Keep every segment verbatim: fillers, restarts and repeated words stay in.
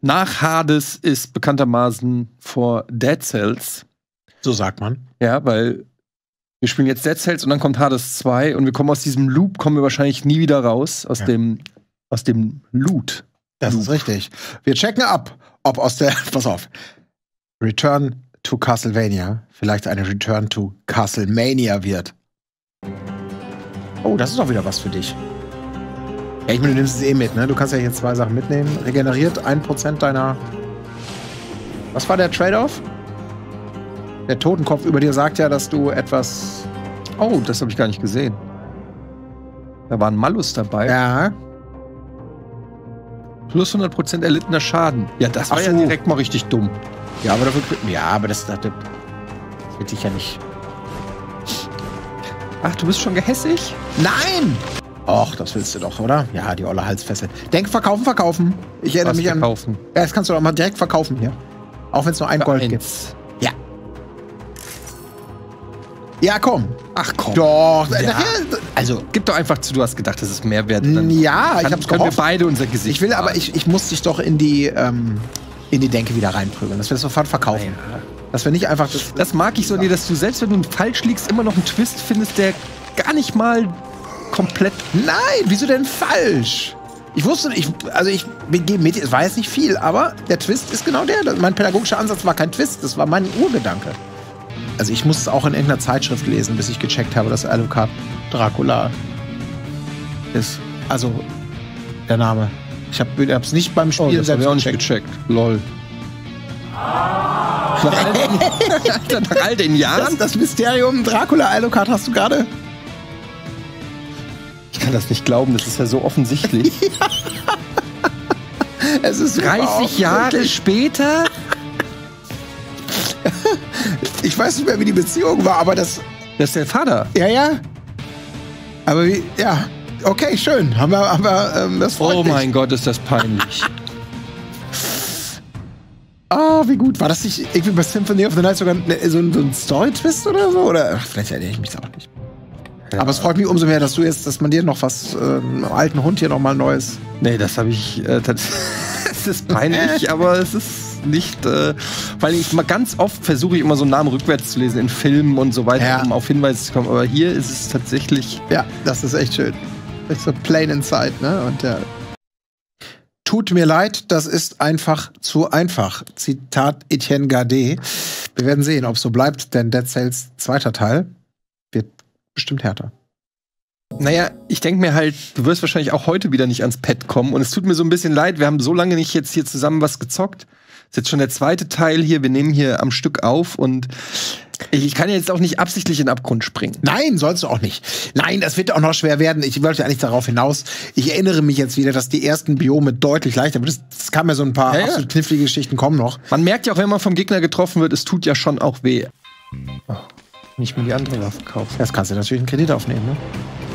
nach Hades ist bekanntermaßen vor Dead Cells. So sagt man. Ja, weil wir spielen jetzt Dead Cells und dann kommt Hades zwei und wir kommen aus diesem Loop, kommen wir wahrscheinlich nie wieder raus, aus, ja. dem, aus dem Loot. Das Loop. ist richtig. Wir checken ab, ob aus der, pass auf, Return to Castlevania vielleicht eine Return to Castlemania wird. Oh, das ist doch wieder was für dich. Ja, ich meine, du nimmst es eh mit, ne? Du kannst ja hier zwei Sachen mitnehmen. Regeneriert ein Prozent deiner... Was war der Trade-off? Der Totenkopf über dir sagt ja, dass du etwas... Oh, das habe ich gar nicht gesehen. Da war ein Malus dabei. Ja. Plus hundert Prozent erlittener Schaden. Ja, das war Ach so. ja direkt mal richtig dumm. Ja, aber dafür... Ja, aber das, das, das wird dich ja nicht... Ach, du bist schon gehässig? Nein! Och, das willst du doch, oder? Ja, die olle Halsfessel. Denk, verkaufen, verkaufen. Ich erinnere Was mich verkaufen? an... Ja, das kannst du doch mal direkt verkaufen hier. Auch wenn es nur ein Für Gold eins. gibt. Ja. Ja, komm. Ach komm. Doch. Ja. Nachher, also, Gib doch einfach zu, du hast gedacht, das ist mehr wert. Dann ja, ich kann, hab's können wir gehofft. beide unser Gesicht Ich will aber, wahren. ich, ich muss dich doch in die, ähm, in die Denke wieder reinprügeln. Dass wir das sofort verkaufen. Ja. Dass wir nicht einfach das... Das mag ich so dir, dass du selbst, wenn du falsch liegst, immer noch einen Twist findest, der gar nicht mal komplett... Nein, wieso denn falsch? Ich wusste, ich, also ich gehe mit, es war jetzt nicht viel, aber der Twist ist genau der. Mein pädagogischer Ansatz war kein Twist, das war mein Urgedanke. Also ich muss es auch in irgendeiner Zeitschrift lesen, bis ich gecheckt habe, dass Alucard Dracula ist. Also der Name. Ich habe es nicht beim Spielen Oh, das hab selbst ich auch nicht gecheckt. gecheckt. Lol. Nach all den, nach all den Jahren? Das, das Mysterium Dracula Alucard hast du gerade? Ich kann das nicht glauben, das ist ja so offensichtlich. Es ist dreißig Jahre wirklich. später? Ich weiß nicht mehr, wie die Beziehung war, aber das... Das ist der Vater. Ja, ja. Aber wie... Ja. Okay, schön. Haben wir... Haben wir ähm, das freut Oh mich. mein Gott, ist das peinlich. Ah, wie gut. War das nicht irgendwie bei Symphony of the Night sogar ne, so ein, so ein Story-Twist oder so? Oder ach, vielleicht erinnere ich mich auch nicht. Ja. Aber es freut mich umso mehr, dass du jetzt, dass man dir noch was, äh, einem alten Hund hier noch mal Neues... Nee, das habe ich... Äh, das, es ist peinlich, aber es ist nicht... Äh, weil ich mal ganz oft versuche ich immer so einen Namen rückwärts zu lesen in Filmen und so weiter, Ja. um auf Hinweise zu kommen. Aber hier ist es tatsächlich... Ja, das ist echt schön. Ist so plain inside, ne? Und ja... Tut mir leid, das ist einfach zu einfach. Zitat Etienne Gardet. Wir werden sehen, ob es so bleibt, denn Dead Cells zweiter Teil wird bestimmt härter. Naja, ich denke mir halt, du wirst wahrscheinlich auch heute wieder nicht ans Pad kommen. Und es tut mir so ein bisschen leid, wir haben so lange nicht jetzt hier zusammen was gezockt. Das ist jetzt schon der zweite Teil hier. Wir nehmen hier am Stück auf und ich kann jetzt auch nicht absichtlich in den Abgrund springen. Nein, sollst du auch nicht. Nein, das wird auch noch schwer werden. Ich wollte eigentlich darauf hinaus. Ich erinnere mich jetzt wieder, dass die ersten Biome deutlich leichter sind. Es kamen ja so ein paar Ja, ja. absolut knifflige Geschichten kommen noch. Man merkt ja auch, wenn man vom Gegner getroffen wird, es tut ja schon auch weh. Oh, nicht mehr die andere Waffe kaufen. Das kannst du natürlich einen Kredit aufnehmen, ne?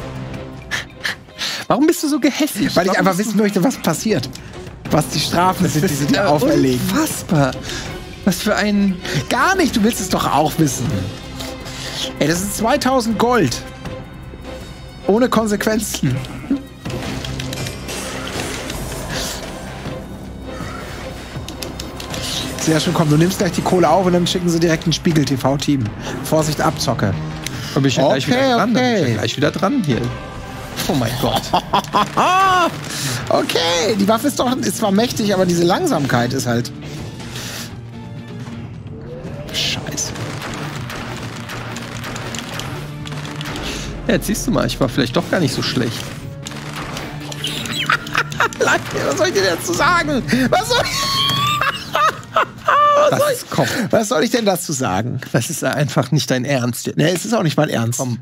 Warum bist du so gehässig? Weil ich Warum einfach bist wissen möchte, was passiert. Was die Strafen du- sind, die Das sie ist dir auferlegen. unfassbar. Was für ein... Gar nicht, du willst es doch auch wissen. Ey, das ist zweitausend Gold. Ohne Konsequenzen. Sehr schön, komm, du nimmst gleich die Kohle auf und dann schicken sie direkt ein Spiegel-T V-Team. Vorsicht, Abzocke. Da bin ich ja gleich Okay, wieder dran. Da bin ich okay. ja gleich wieder dran hier. Oh mein Gott. Okay, die Waffe ist doch ist zwar mächtig, aber diese Langsamkeit ist halt... Scheiße. Ja, jetzt siehst du mal, ich war vielleicht doch gar nicht so schlecht. Was soll ich dir dazu sagen? Was soll ich... Das ist, komm, Was soll ich denn dazu sagen? das ist einfach nicht dein Ernst jetzt. Ne, es ist auch nicht mein Ernst. Komm.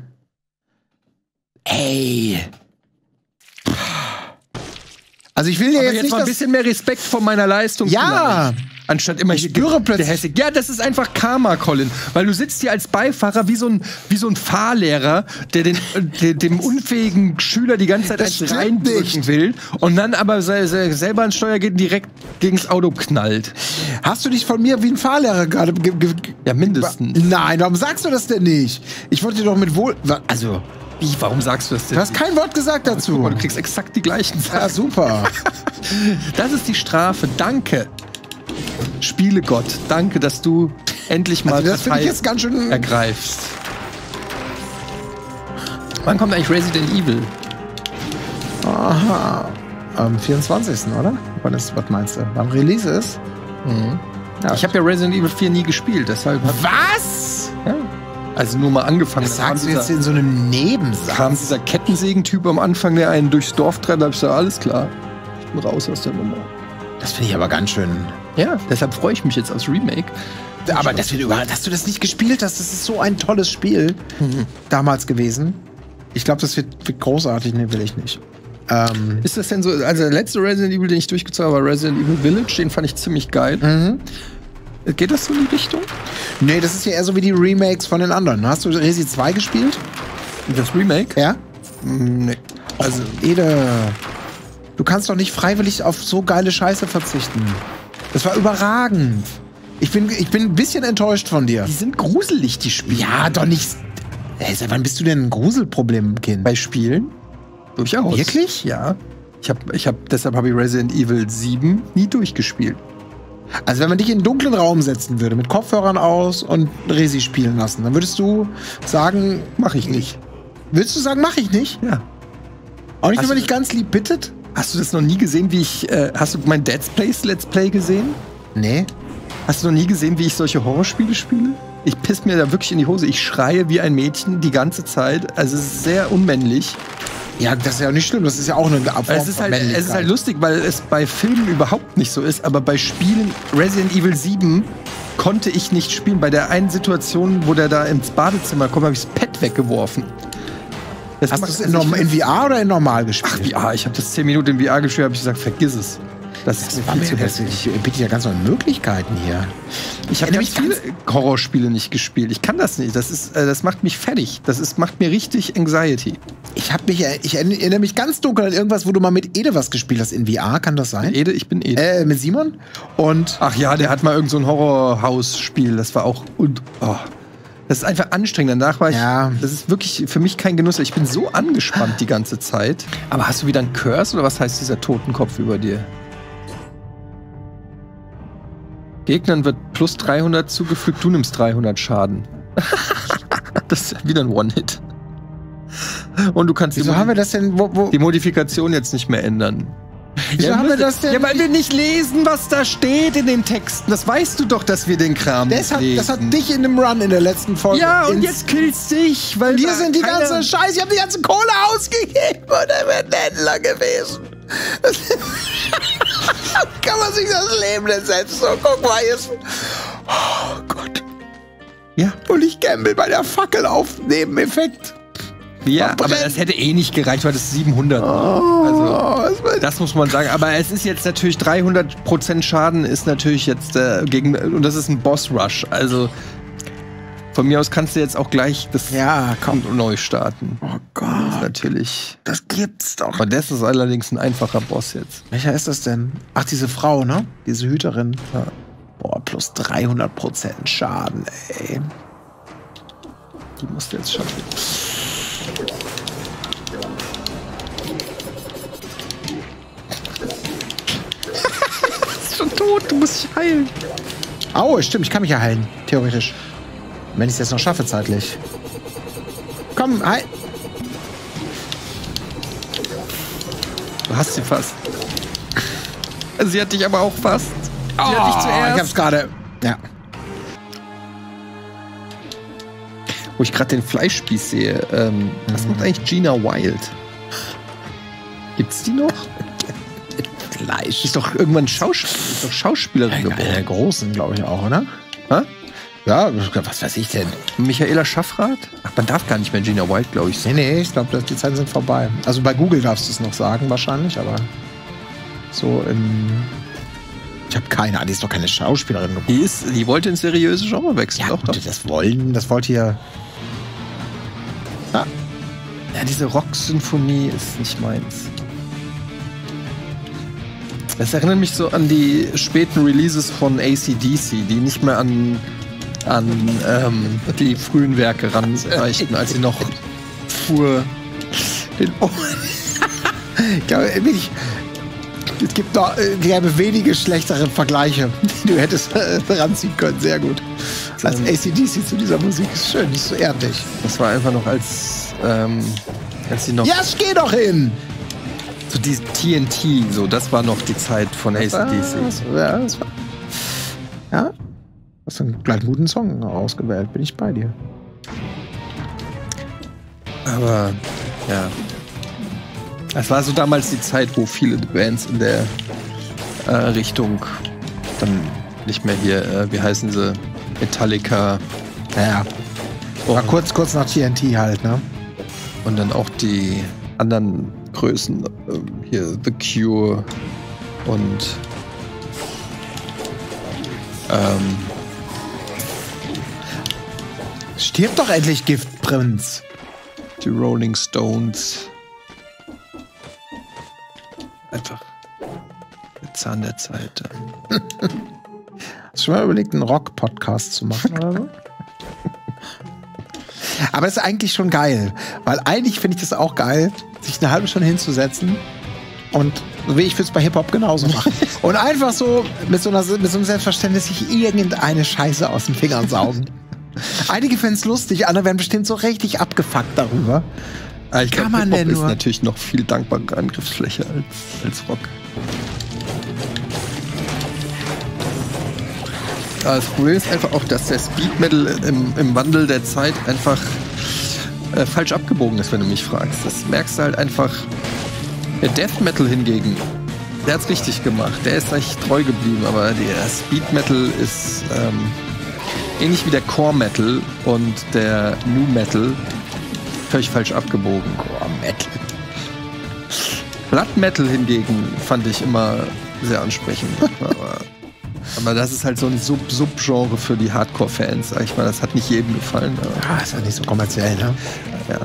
Ey. Also ich will dir Aber jetzt, jetzt nicht mal ein das... bisschen mehr Respekt vor meiner Leistung. Ja. vielleicht. Anstatt immer Ich hier spüre plötzlich- der Hässig. Ja, das ist einfach Karma, Colin. Weil du sitzt hier als Beifahrer wie so ein, wie so ein Fahrlehrer, der den, der, dem unfähigen Schüler die ganze Zeit Das eins stimmt reindrücken nicht. will und dann aber se se selber ans Steuer geht und direkt gegens Auto knallt. Hast du dich von mir wie ein Fahrlehrer gerade... ge- ge- Ja, mindestens. Nein, warum sagst du das denn nicht? Ich wollte dir doch mit wohl... wa- Also, Wie, warum sagst du das denn? Du hast kein Wort gesagt dazu. Guck mal, du kriegst exakt die gleichen Sachen. Ja, super. Das ist die Strafe. Danke. Spielegott, danke, dass du endlich mal also das finde ich jetzt ganz schön ergreifst. Wann kommt eigentlich Resident Evil? Aha. Am vierundzwanzigsten oder? Wann ist, was meinst du? Beim Release ist? Mhm. Ja. Ich habe ja Resident Evil vier nie gespielt, deshalb. Was? Ja. Also nur mal angefangen. Das sagst du jetzt in so einem Nebensatz. Kam dieser Kettensägentyp am Anfang, der einen durchs Dorf treibt, da hab ich gesagt, alles klar. Ich bin raus aus der Nummer. Das finde ich aber ganz schön. Ja, deshalb freue ich mich jetzt aufs Remake. Aber das wird überall, dass du das nicht gespielt hast, das ist so ein tolles Spiel mhm. damals gewesen. Ich glaube, das wird, wird großartig. Nee, will ich nicht. Ähm ist das denn so, also der letzte Resident Evil, den ich durchgezogen habe, war Resident Evil Village, den fand ich ziemlich geil. Mhm. Geht das so in die Richtung? Nee, das ist ja eher so wie die Remakes von den anderen. Hast du Resi zwei gespielt? Das Remake? Ja? Nee. Also, Ede, du kannst doch nicht freiwillig auf so geile Scheiße verzichten. Das war überragend. Ich bin, ich bin ein bisschen enttäuscht von dir. Die sind gruselig, die Spiele. Ja, doch nicht. Hey, seit wann bist du denn ein Gruselproblem, Kind? Bei Spielen? Durchaus. Wirklich? Ja. Ich hab, ich hab, deshalb habe ich Resident Evil sieben nie durchgespielt. Also wenn man dich in einen dunklen Raum setzen würde, mit Kopfhörern aus und Resi spielen lassen, dann würdest du sagen, mach ich nicht. Würdest du sagen, mach ich nicht? Ja. Auch nicht, wenn man dich ganz lieb bittet? Hast du das noch nie gesehen, wie ich, äh, hast du mein Dead Space Let's Play gesehen? Nee. Hast du noch nie gesehen, wie ich solche Horrorspiele spiele? Ich piss mir da wirklich in die Hose. Ich schreie wie ein Mädchen die ganze Zeit. Also es ist sehr unmännlich. Ja, das ist ja nicht schlimm. Das ist ja auch eine Form es ist halt, Es ist halt lustig, weil es bei Filmen überhaupt nicht so ist. Aber bei Spielen, Resident Evil sieben konnte ich nicht spielen. Bei der einen Situation, wo der da ins Badezimmer kommt, habe ich das Pad weggeworfen. Das Hast du es in, also in V R oder in normal gespielt? Ach, V R. Ich habe das zehn Minuten in V R gespielt, habe ich gesagt, vergiss es. Das, das ist mir viel zu hässlich. Ich biete ja ganz neue Möglichkeiten hier. Ich habe nämlich viele Horrorspiele nicht gespielt. Ich kann das nicht. Das ist, äh, das macht mich fertig. Das ist, macht mir richtig Anxiety. Ich habe mich, ich erinnere mich ganz dunkel an irgendwas, wo du mal mit Ede was gespielt hast in V R. Kann das sein? Mit Ede, ich bin Ede. Äh, mit Simon. Und ach ja, der hat mal irgend so ein Horrorhaus-Spiel. Das war auch und oh, das ist einfach anstrengend. Danach war ich. Ja. Das ist wirklich für mich kein Genuss. Ich bin so angespannt die ganze Zeit. Aber hast du wieder einen Curse oder was heißt dieser Totenkopf über dir? Gegnern wird plus dreihundert zugefügt, du nimmst dreihundert Schaden. Das ist wieder ein One-Hit. Und du kannst Wieso die, haben wir das denn, wo, wo? die Modifikation jetzt nicht mehr ändern. Wieso ja, haben wir das denn? Ja, weil wir nicht lesen, was da steht in den Texten. Das weißt du doch, dass wir den Kram das hat, lesen. Das hat dich in dem Run in der letzten Folge. Ja, und jetzt killst dich, weil wir sind die ganze Scheiße. Ich hab die ganze Kohle ausgegeben und er wird Händler gewesen. Kann man sich das Leben nicht setzen? So, guck mal, jetzt. Oh Gott. Ja. Und ich gamble bei der Fackel auf Nebeneffekt. Ja, aber das hätte eh nicht gereicht, weil das ist siebenhundert. Oh, also, das muss man sagen. Aber es ist jetzt natürlich dreihundert Prozent Schaden ist natürlich jetzt äh, gegen, und das ist ein Boss-Rush. Also von mir aus kannst du jetzt auch gleich das ja, komm. neu starten. Oh Gott. Das ist natürlich. Das gibt's doch. Aber das ist allerdings ein einfacher Boss jetzt. Welcher ist das denn? Ach, diese Frau, ne? Diese Hüterin. Ja. Boah, plus dreihundert Prozent Schaden, ey. Die musst du jetzt schaffen. Ist schon tot, du musst dich heilen. Au, stimmt, ich kann mich ja heilen, theoretisch. Wenn ich es jetzt noch schaffe, zeitlich. Komm, heil. Du hast sie fast. Sie hat dich aber auch fast. Sie oh, hat dich zuerst. Ich hab's gerade. Ja. Wo ich gerade den Fleischspieß sehe. Ähm, mhm. Was macht eigentlich Gina Wild? Gibt's die noch? Fleisch. Ist doch irgendwann Schauspiel ist doch Schauspielerin ja, geworden. Der Großen, glaube ich auch, oder? Hä? Ja, was weiß ich denn? Michaela Schaffrath? Ach, man darf gar nicht mehr Gina Wild, glaube ich. Nee, nee, ich glaube, die Zeiten sind vorbei. Also bei Google darfst du es noch sagen, wahrscheinlich, aber so im. Ich habe keine Ahnung, die ist doch keine Schauspielerin geworden. Die, ist, die wollte ins seriöse Genre wechseln. Ja, doch, gut, doch. das wollen, das wollte hier. Ah. Ja, diese Rock-Symphonie ist nicht meins. Das erinnert mich so an die späten Releases von A C D C, die nicht mehr an, an ähm, die frühen Werke ranreichten, als sie noch Fuhr. Den oh. Ich glaube, wirklich, es gibt noch, es gäbe wenige schlechtere Vergleiche, die du hättest äh, ranziehen können. Sehr gut. Als A C D C zu dieser Musik ist schön, nicht so ehrlich. Das war einfach noch als, ähm, als sie noch. Ja, ich geh doch hin! So die T N T, so, das war noch die Zeit von A C D C. Ja, das war. Ja? Hast du einen gleich guten Song ausgewählt, bin ich bei dir. Aber, ja. Es war so damals die Zeit, wo viele Bands in der äh, Richtung dann nicht mehr hier, äh, wie heißen sie, Metallica. Ja, war kurz, kurz nach T N T halt, ne? Und dann auch die anderen Größen, äh, hier The Cure und ähm, stirb doch endlich, Giftprinz. Die Rolling Stones. Einfach der Zahn der Zeit. Hast du schon mal überlegt, einen Rock-Podcast zu machen oder so? Aber das ist eigentlich schon geil. Weil eigentlich finde ich das auch geil, sich eine halbe Stunde hinzusetzen und so wie ich würde es bei Hip-Hop genauso machen. Und einfach so mit so, einer, mit so einem Selbstverständnis sich irgendeine Scheiße aus den Fingern saugen. Einige finden es lustig, andere werden bestimmt so richtig abgefuckt darüber. Ich Kann glaub, man Hip-Hop denn ist nur? natürlich noch viel dankbare Angriffsfläche als, als Rock. Aber das Problem ist einfach auch, dass der Speed Metal im, im Wandel der Zeit einfach äh, falsch abgebogen ist, wenn du mich fragst. Das merkst du halt einfach. Der Death Metal hingegen, der hat's richtig gemacht. Der ist echt treu geblieben, aber der Speed Metal ist ähm, ähnlich wie der Core Metal und der Nu Metal völlig falsch abgebogen. Core Metal. Blood Metal hingegen fand ich immer sehr ansprechend. aber, aber das ist halt so ein Sub Subgenre für die Hardcore-Fans, sag ich mal. Das hat nicht jedem gefallen. Aber, Ah, ist ja nicht so kommerziell, ne? ja.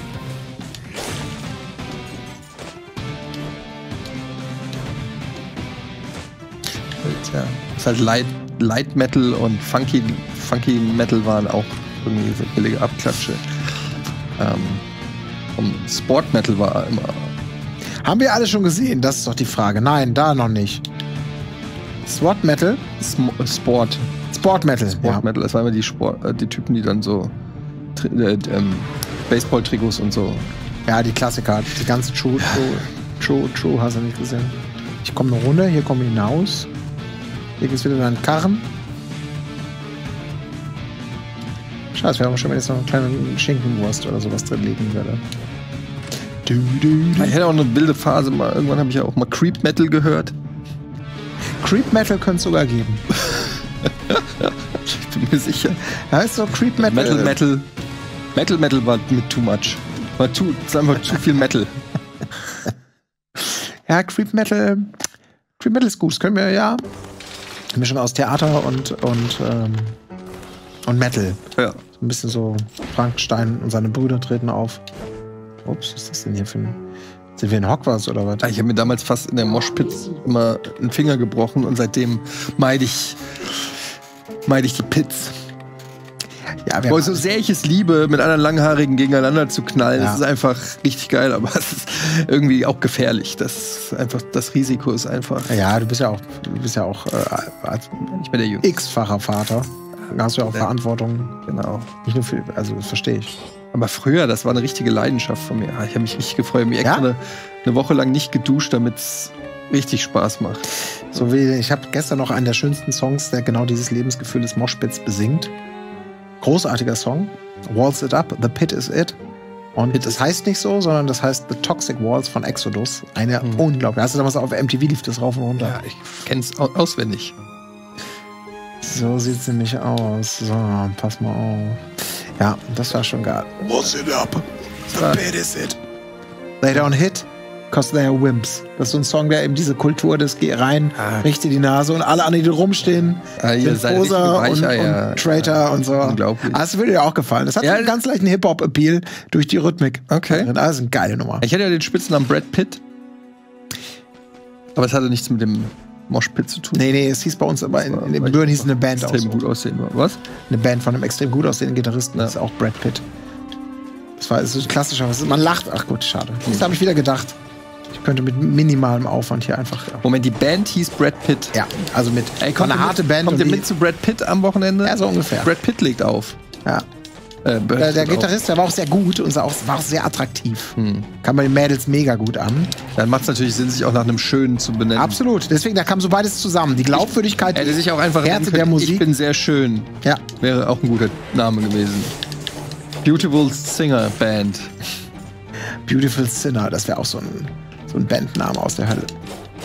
Halt, ja. Ist halt Light, Light Metal und Funky, Funky Metal waren auch irgendwie so billige Abklatsche. Ähm, und Sport Metal war immer. Haben wir alle schon gesehen? Das ist doch die Frage. Nein, da noch nicht. SWAT Metal? Sm Sport. Sport Metal. Sport Ja. Metal, das waren immer die, Sport, äh, die Typen, die dann so Tri äh, ähm, Baseball-Trikots und so. Ja, die Klassiker. Die ganzen True, True, True, True, hast du nicht gesehen. Ich komme eine Runde, hier komme ich hinaus. Hier geht's wieder in den Karren. Scheiße, wir haben schon, wenn jetzt noch eine kleine Schinkenwurst oder sowas drin liegen würde. Du, du, du. Ich hatte auch eine wilde Phase mal. Irgendwann habe ich ja auch mal Creep Metal gehört. Creep Metal könnte es sogar geben. Ich bin mir sicher. Da ist so Creep Metal. Metal, Metal. Metal, Metal war mit too much. War too, es ist einfach zu viel Metal. Ja, Creep Metal. Creep Metal ist gut. Das können wir ja. Mischung aus Theater und, und, ähm, und Metal. Ja. So ein bisschen so Frankenstein und seine Brüder treten auf. Ups, was ist das denn hier für ein. Sind wir in Hogwarts oder was? Ich habe mir damals fast in der Moshpit immer einen Finger gebrochen und seitdem meide ich, meide ich die Pits. Ja, wir Boah, haben- so sehr ich es liebe, mit anderen Langhaarigen gegeneinander zu knallen, Ja. das ist einfach richtig geil, aber es ist irgendwie auch gefährlich. Das ist einfach, das Risiko ist einfach Ja, du bist ja auch, du bist ja auch äh, als nicht mehr der Jüngste. x-facher Vater. Da hast du ja auch Ja. Verantwortung. Genau. Nicht nur für, also das verstehe ich. Aber früher, das war eine richtige Leidenschaft von mir. Ich habe mich richtig gefreut, mich extra Ja? eine, eine Woche lang nicht geduscht, damit es richtig Spaß macht. So wie, ich habe gestern noch einen der schönsten Songs, der genau dieses Lebensgefühl des Moshpits besingt. Großartiger Song. Walls It Up, The Pit Is It. Und Pit das is- heißt nicht so, sondern das heißt The Toxic Walls von Exodus. Eine Hm. unglaubliche. Hast du damals auf M T V lief das rauf und runter? Ja, ich kenn's au auswendig. So sieht's nämlich aus. So, pass mal auf. Ja, das war schon geil. Walls It Up, The Pit Is It. They don't hit, cause they are wimps. Das ist so ein Song, der eben diese Kultur des Geh rein, Ah. richte die Nase und alle anderen, die rumstehen, Ah, ihr sind seid Poser und, richtige Weicheier. und Traitor und so. Unglaublich. Ah, das würde dir auch gefallen. Das hat Ja, so einen ganz leichten Hip-Hop-Appeal durch die Rhythmik. Okay. Ah, das ist eine geile Nummer. Ich hatte ja den Spitznamen Brad Pitt. Aber es hatte nichts mit dem Moshpit zu tun. Nee, nee, es hieß bei uns aber in, in, Weil in ich Büren hieß eine Band auch extrem so. gut aussehen war. Was? Eine Band von einem extrem gut aussehenden Gitarristen, Ja. das ist auch Brad Pitt. Das war es so klassischer. Man lacht. Ach gut, schade. Das habe ich wieder gedacht. Ich könnte mit minimalem Aufwand hier einfach. Ja. Moment, die Band hieß Brad Pitt. Ja, also mit Ey, kommt eine harte mit, Band. Kommt ihr mit zu Brad Pitt am Wochenende? Ja, so ungefähr. Brad Pitt legt auf. Ja. Äh, der der Gitarrist, der war auch sehr gut und war auch, war auch sehr attraktiv. Hm. Kam bei den Mädels mega gut an. Dann macht es natürlich Sinn, sich auch nach einem Schönen zu benennen. Absolut. Deswegen, da kam so beides zusammen. Die Glaubwürdigkeit, hätte sich auch einfach Härte können, der Musik. Ich bin sehr schön. Ja. Wäre auch ein guter Name gewesen. Beautiful Singer Band. Beautiful Sinner, das wäre auch so ein, so ein Bandname aus der Hölle.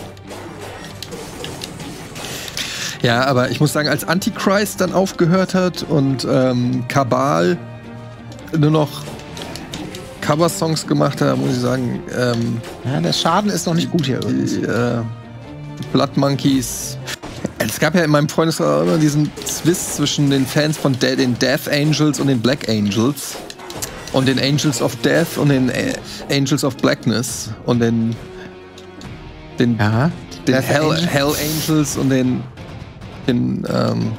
Ja, aber ich muss sagen, als Antichrist dann aufgehört hat und ähm, Kabal nur noch Cover-Songs gemacht hat, muss ich sagen, ähm, ja, der Schaden ist noch nicht gut hier irgendwie. Die, äh, Blood Monkeys. Es gab ja in meinem Freundeskreis immer diesen Zwist zwischen den Fans von De den Death Angels und den Black Angels. Und den Angels of Death und den äh, Angels of Blackness. Und den den, ja, den Hell, Angel. Hell Angels und den den ähm,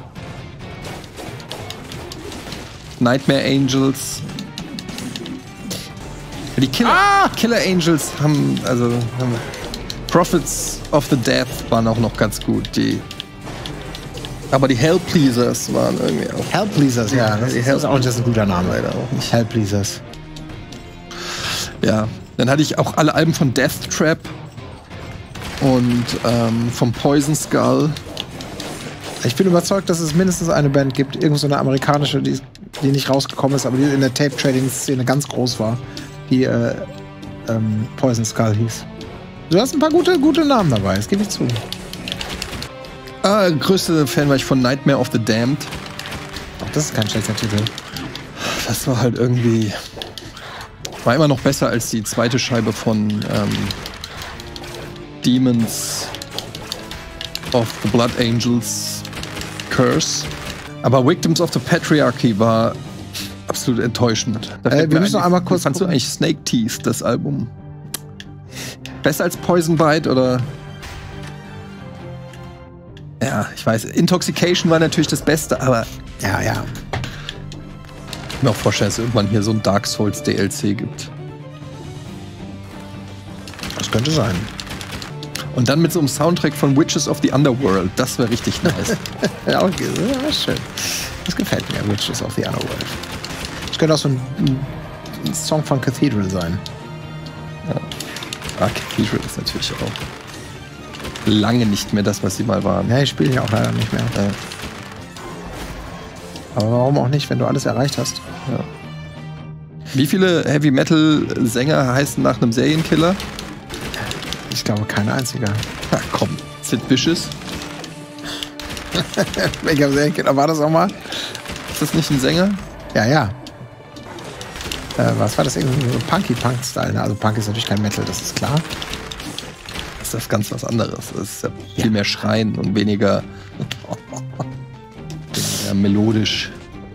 Nightmare Angels. Die Killer, ah! Killer Angels haben, also haben Prophets of the Death waren auch noch ganz gut. Die, aber die Hellpleasers waren irgendwie auch. Hellpleasers, ja, das, die ist, das ist auch das ist ein guter Name. Leider auch nicht. Hellpleasers. Ja, dann hatte ich auch alle Alben von Death Trap und ähm, vom Poison Skull. Ich bin überzeugt, dass es mindestens eine Band gibt, irgendwo so eine amerikanische, die, die nicht rausgekommen ist, aber die in der Tape-Trading-Szene ganz groß war, die äh, ähm, Poison Skull hieß. Du hast ein paar gute, gute Namen dabei, das gebe ich zu. Ah, größte Fan war ich von Nightmare of the Damned. Ach, das ist kein schlechter Titel. Das war halt irgendwie... War immer noch besser als die zweite Scheibe von ähm, Demons of the Blood Angels Curse. Aber Victims of the Patriarchy war absolut enttäuschend. Äh, wir müssen noch einmal kurz. Fandst du eigentlich Snake Teeth, das Album? Besser als Poison Bite oder? Ja, ich weiß. Intoxication war natürlich das Beste, aber. Ja, ja. Ich kann mir auch vorstellen, dass es irgendwann hier so ein Dark Souls D L C gibt. Das könnte sein. Und dann mit so einem Soundtrack von Witches of the Underworld. Das wäre richtig nice. Ja, okay. Ja, schön. Das gefällt mir, Witches of the Underworld. Das könnte auch so ein, ein Song von Cathedral sein. Ja. Ah, Cathedral ist natürlich auch lange nicht mehr das, was sie mal waren. Ja, ich spiele ja auch leider nicht mehr. Ja. Aber warum auch nicht, wenn du alles erreicht hast? Ja. Wie viele Heavy-Metal-Sänger heißen nach einem Serienkiller? Ich glaube, kein einziger. Na komm, Sid Vicious. Welcher Serienkiller war das auch mal? Ist das nicht ein Sänger? Ja, ja. Äh, was war das? Irgendwie so Punky-Punk-Style? Ne? Also Punk ist natürlich kein Metal, das ist klar. Das ist ganz was anderes. Das ist ja viel ja. mehr Schreien und weniger, weniger melodisch.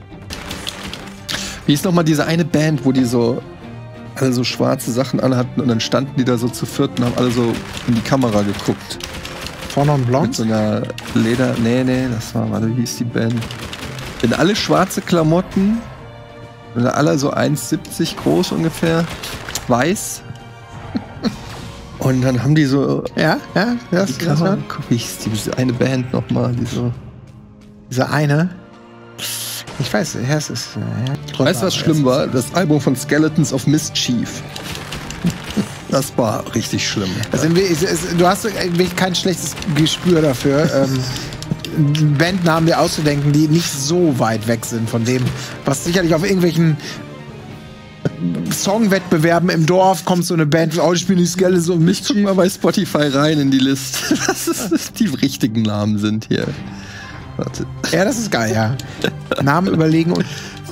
Wie ist nochmal diese eine Band, wo die so alle so schwarze Sachen anhatten und dann standen die da so zu viert und haben alle so in die Kamera geguckt. Vorne und blond? Mit so einer Leder... Nee, nee, das war... Warte, wie hieß die Band? Denn alle schwarze Klamotten, und alle so eins siebzig groß ungefähr, weiß. Und dann haben die so... Ja, ja, das die Kamera, guck, wie hieß diese eine Band nochmal, die so... Diese eine... Ich weiß, ja, es ist. Ja, weißt du, was schlimm war? Das Album von Skeletons of Mischief. Das war richtig schlimm. Also, du hast wirklich kein schlechtes Gespür dafür, ähm, Bandnamen dir auszudenken, die nicht so weit weg sind von dem, was sicherlich auf irgendwelchen Songwettbewerben im Dorf kommt so eine Band, oh, ich spiele die Skeletons of Mischief. Guck mal bei Spotify rein in die Liste, dass es die richtigen Namen sind hier. Warte. Ja, das ist geil, ja. Namen überlegen und.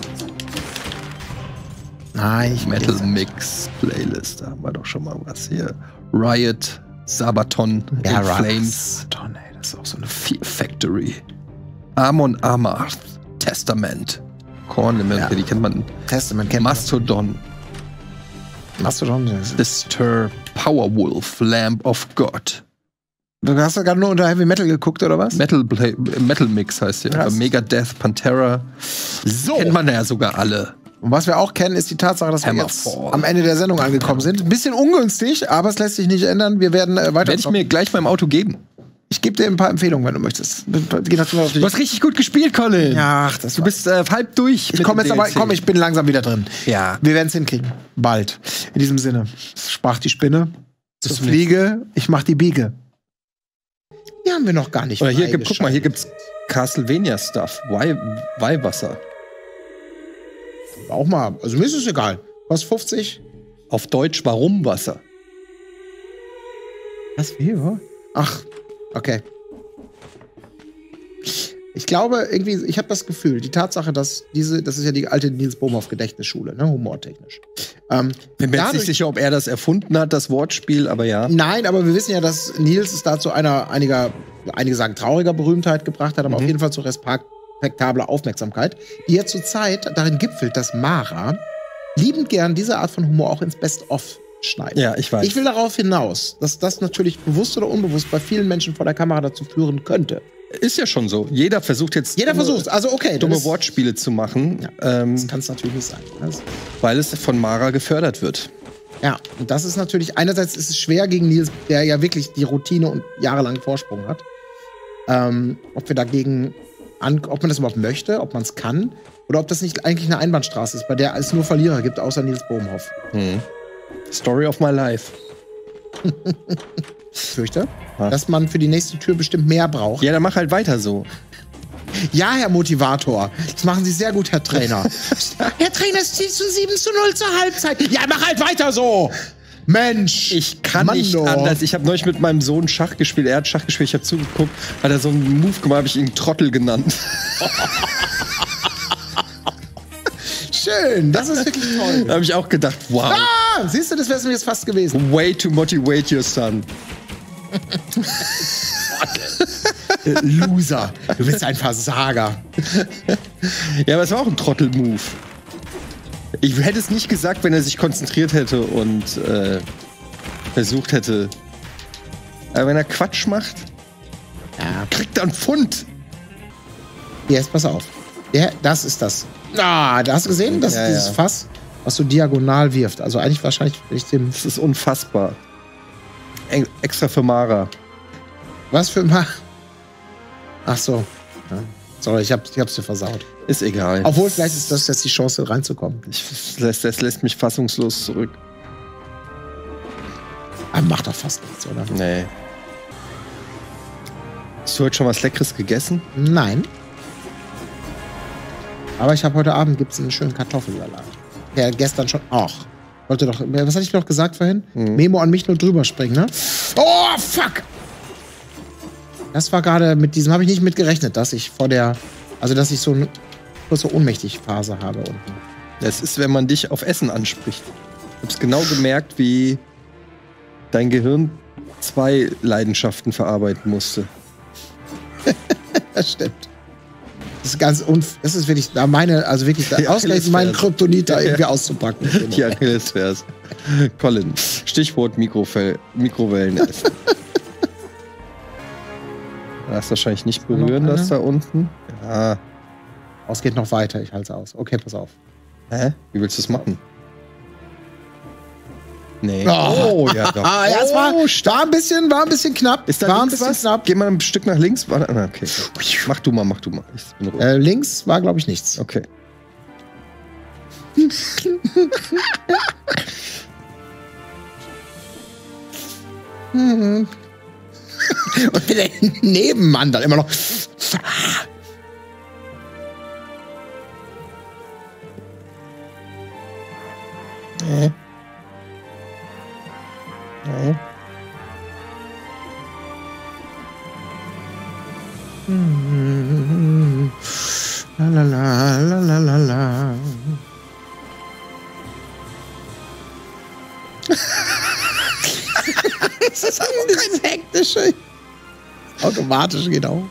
Nein, ich Metal Mix Playlist, da haben wir doch schon mal was hier. Riot, Sabaton, ja, In Flames. Sabaton, ey, das ist auch so eine Fear Factory. Amon Amarth, Testament. Korn, ja. Die kennt man. Testament kennt man. Mastodon. Mastodon. Disturb, Powerwolf, Lamb of God. Du hast ja gerade nur unter Heavy Metal geguckt, oder was? Metal, Play, Metal Mix heißt hier. Ja, Megadeth, Pantera. So. Kennt man ja sogar alle. Und was wir auch kennen, ist die Tatsache, dass wir jetzt am Ende der Sendung angekommen sind. Ein bisschen ungünstig, aber es lässt sich nicht ändern. Wir werden äh, weiter. Werde ich mir gleich beim Auto geben. Ich gebe dir ein paar Empfehlungen, wenn du möchtest. Du hast richtig gut gespielt, Colin. Ja, ach, das du bist äh, halb durch. Ich komme jetzt aber, komm, ich bin langsam wieder drin. Ja. Wir werden es hinkriegen. Bald. In diesem Sinne. Sprach die Spinne. Das Fliege. Ich mach die Biege. Hier haben wir noch gar nicht. Oder hier gibt, guck mal, hier gibt's Castlevania-Stuff. Weihwasser. Auch mal. Also mir ist es egal. Was, fünfzig? Auf Deutsch, warum Wasser? Was, wie, oder? Ach, okay. Ich glaube, irgendwie, ich habe das Gefühl, die Tatsache, dass diese, das ist ja die alte Niels Bohmhoff Gedächtnisschule, ne, humortechnisch. Ähm, Bin mir jetzt nicht sicher, ob er das erfunden hat, das Wortspiel, aber ja. Nein, aber wir wissen ja, dass Niels es dazu einer, einiger, einige sagen trauriger Berühmtheit gebracht hat, aber mhm. auf jeden Fall zu respektabler Aufmerksamkeit, die ja zur Zeit darin gipfelt, dass Mara liebend gern diese Art von Humor auch ins Best-of schneiden. Ja, ich weiß. Ich will darauf hinaus, dass das natürlich bewusst oder unbewusst bei vielen Menschen vor der Kamera dazu führen könnte. Ist ja schon so. Jeder versucht jetzt Jeder dumme, versucht, also okay, dumme ist, Wortspiele zu machen. Ja, ähm, das kann es natürlich nicht sein. Das weil es von Mara gefördert wird. Ja, und das ist natürlich, einerseits ist es schwer gegen Niels, der ja wirklich die Routine und jahrelang Vorsprung hat. Ähm, ob wir dagegen, an, ob man das überhaupt möchte, ob man es kann, oder ob das nicht eigentlich eine Einbahnstraße ist, bei der es nur Verlierer gibt, außer Niels Bohmhoff. Hm. Story of my life. Ich fürchte, was? Dass man für die nächste Tür bestimmt mehr braucht. Ja, dann mach halt weiter so. Ja, Herr Motivator. Das machen Sie sehr gut, Herr Trainer. Herr Trainer, es steht zu sieben zu null zur Halbzeit. Ja, mach halt weiter so. Mensch. Ich kann Mann, nicht oh. anders. Ich habe neulich mit meinem Sohn Schach gespielt. Er hat Schach gespielt, ich habe zugeguckt. Hat er so einen Move gemacht, habe ich ihn Trottel genannt. Schön, das ist wirklich toll. Da habe ich auch gedacht, wow. Ah, siehst du, das wäre es mir jetzt fast gewesen. Way to motivate your son. Loser. Du bist ein Versager. Ja, aber es war auch ein Trottel-Move. Ich hätte es nicht gesagt, wenn er sich konzentriert hätte und äh, versucht hätte. Aber wenn er Quatsch macht, ja. kriegt er einen Pfund. Jetzt pass auf. Ja, das ist das. Ah, da hast du gesehen, das ja, ist dieses ja. Fass, was so diagonal wirft. Also eigentlich wahrscheinlich nicht dem. Das ist unfassbar. E extra für Mara. Was für Mara? Ach so. Ja. Sorry, ich, hab, ich hab's dir versaut. Ist egal. Obwohl, vielleicht ist das jetzt die Chance, reinzukommen. Ich, das, das lässt mich fassungslos zurück. Aber macht doch fast nichts, oder? Nee. Hast du heute schon was Leckeres gegessen? Nein. Aber ich habe heute Abend gibt's einen schönen Kartoffelsalat. Ja, gestern schon. Ach. Wollte doch. Was hatte ich noch gesagt vorhin? Mhm. Memo an mich nur drüber springen, ne? Oh, fuck! Das war gerade mit diesem, habe ich nicht mit gerechnet, dass ich vor der. Also, dass ich so eine kurze Ohnmächtig-Phase habe unten. Das ist, wenn man dich auf Essen anspricht. Ich hab's genau gemerkt, wie dein Gehirn zwei Leidenschaften verarbeiten musste. Das stimmt. Das ist ganz unf das ist wirklich da meine, also wirklich da ausgerechnet meinen Kryptonit da irgendwie auszupacken. Genau. Ja, das wär's. Colin, Stichwort Mikrofell Mikrowellen essen. Das wahrscheinlich nicht berühren, das da unten. Ja. Oh, es geht noch weiter, ich halte es aus. Okay, pass auf. Hä? Wie willst du es machen? Nee. Oh, ja, doch. Ah, ja, es war, war, ein bisschen, war ein bisschen knapp. Ist da war links ein bisschen was? knapp. Geh mal ein Stück nach links. Okay. Mach du mal, mach du mal. Ich bin ruhig. Äh, links war, glaube ich, nichts. Okay. Und der Nebenmann dann immer noch. Äh. Ja. La la la la la la. Das ist auch kein hektische. Automatisch geht auch.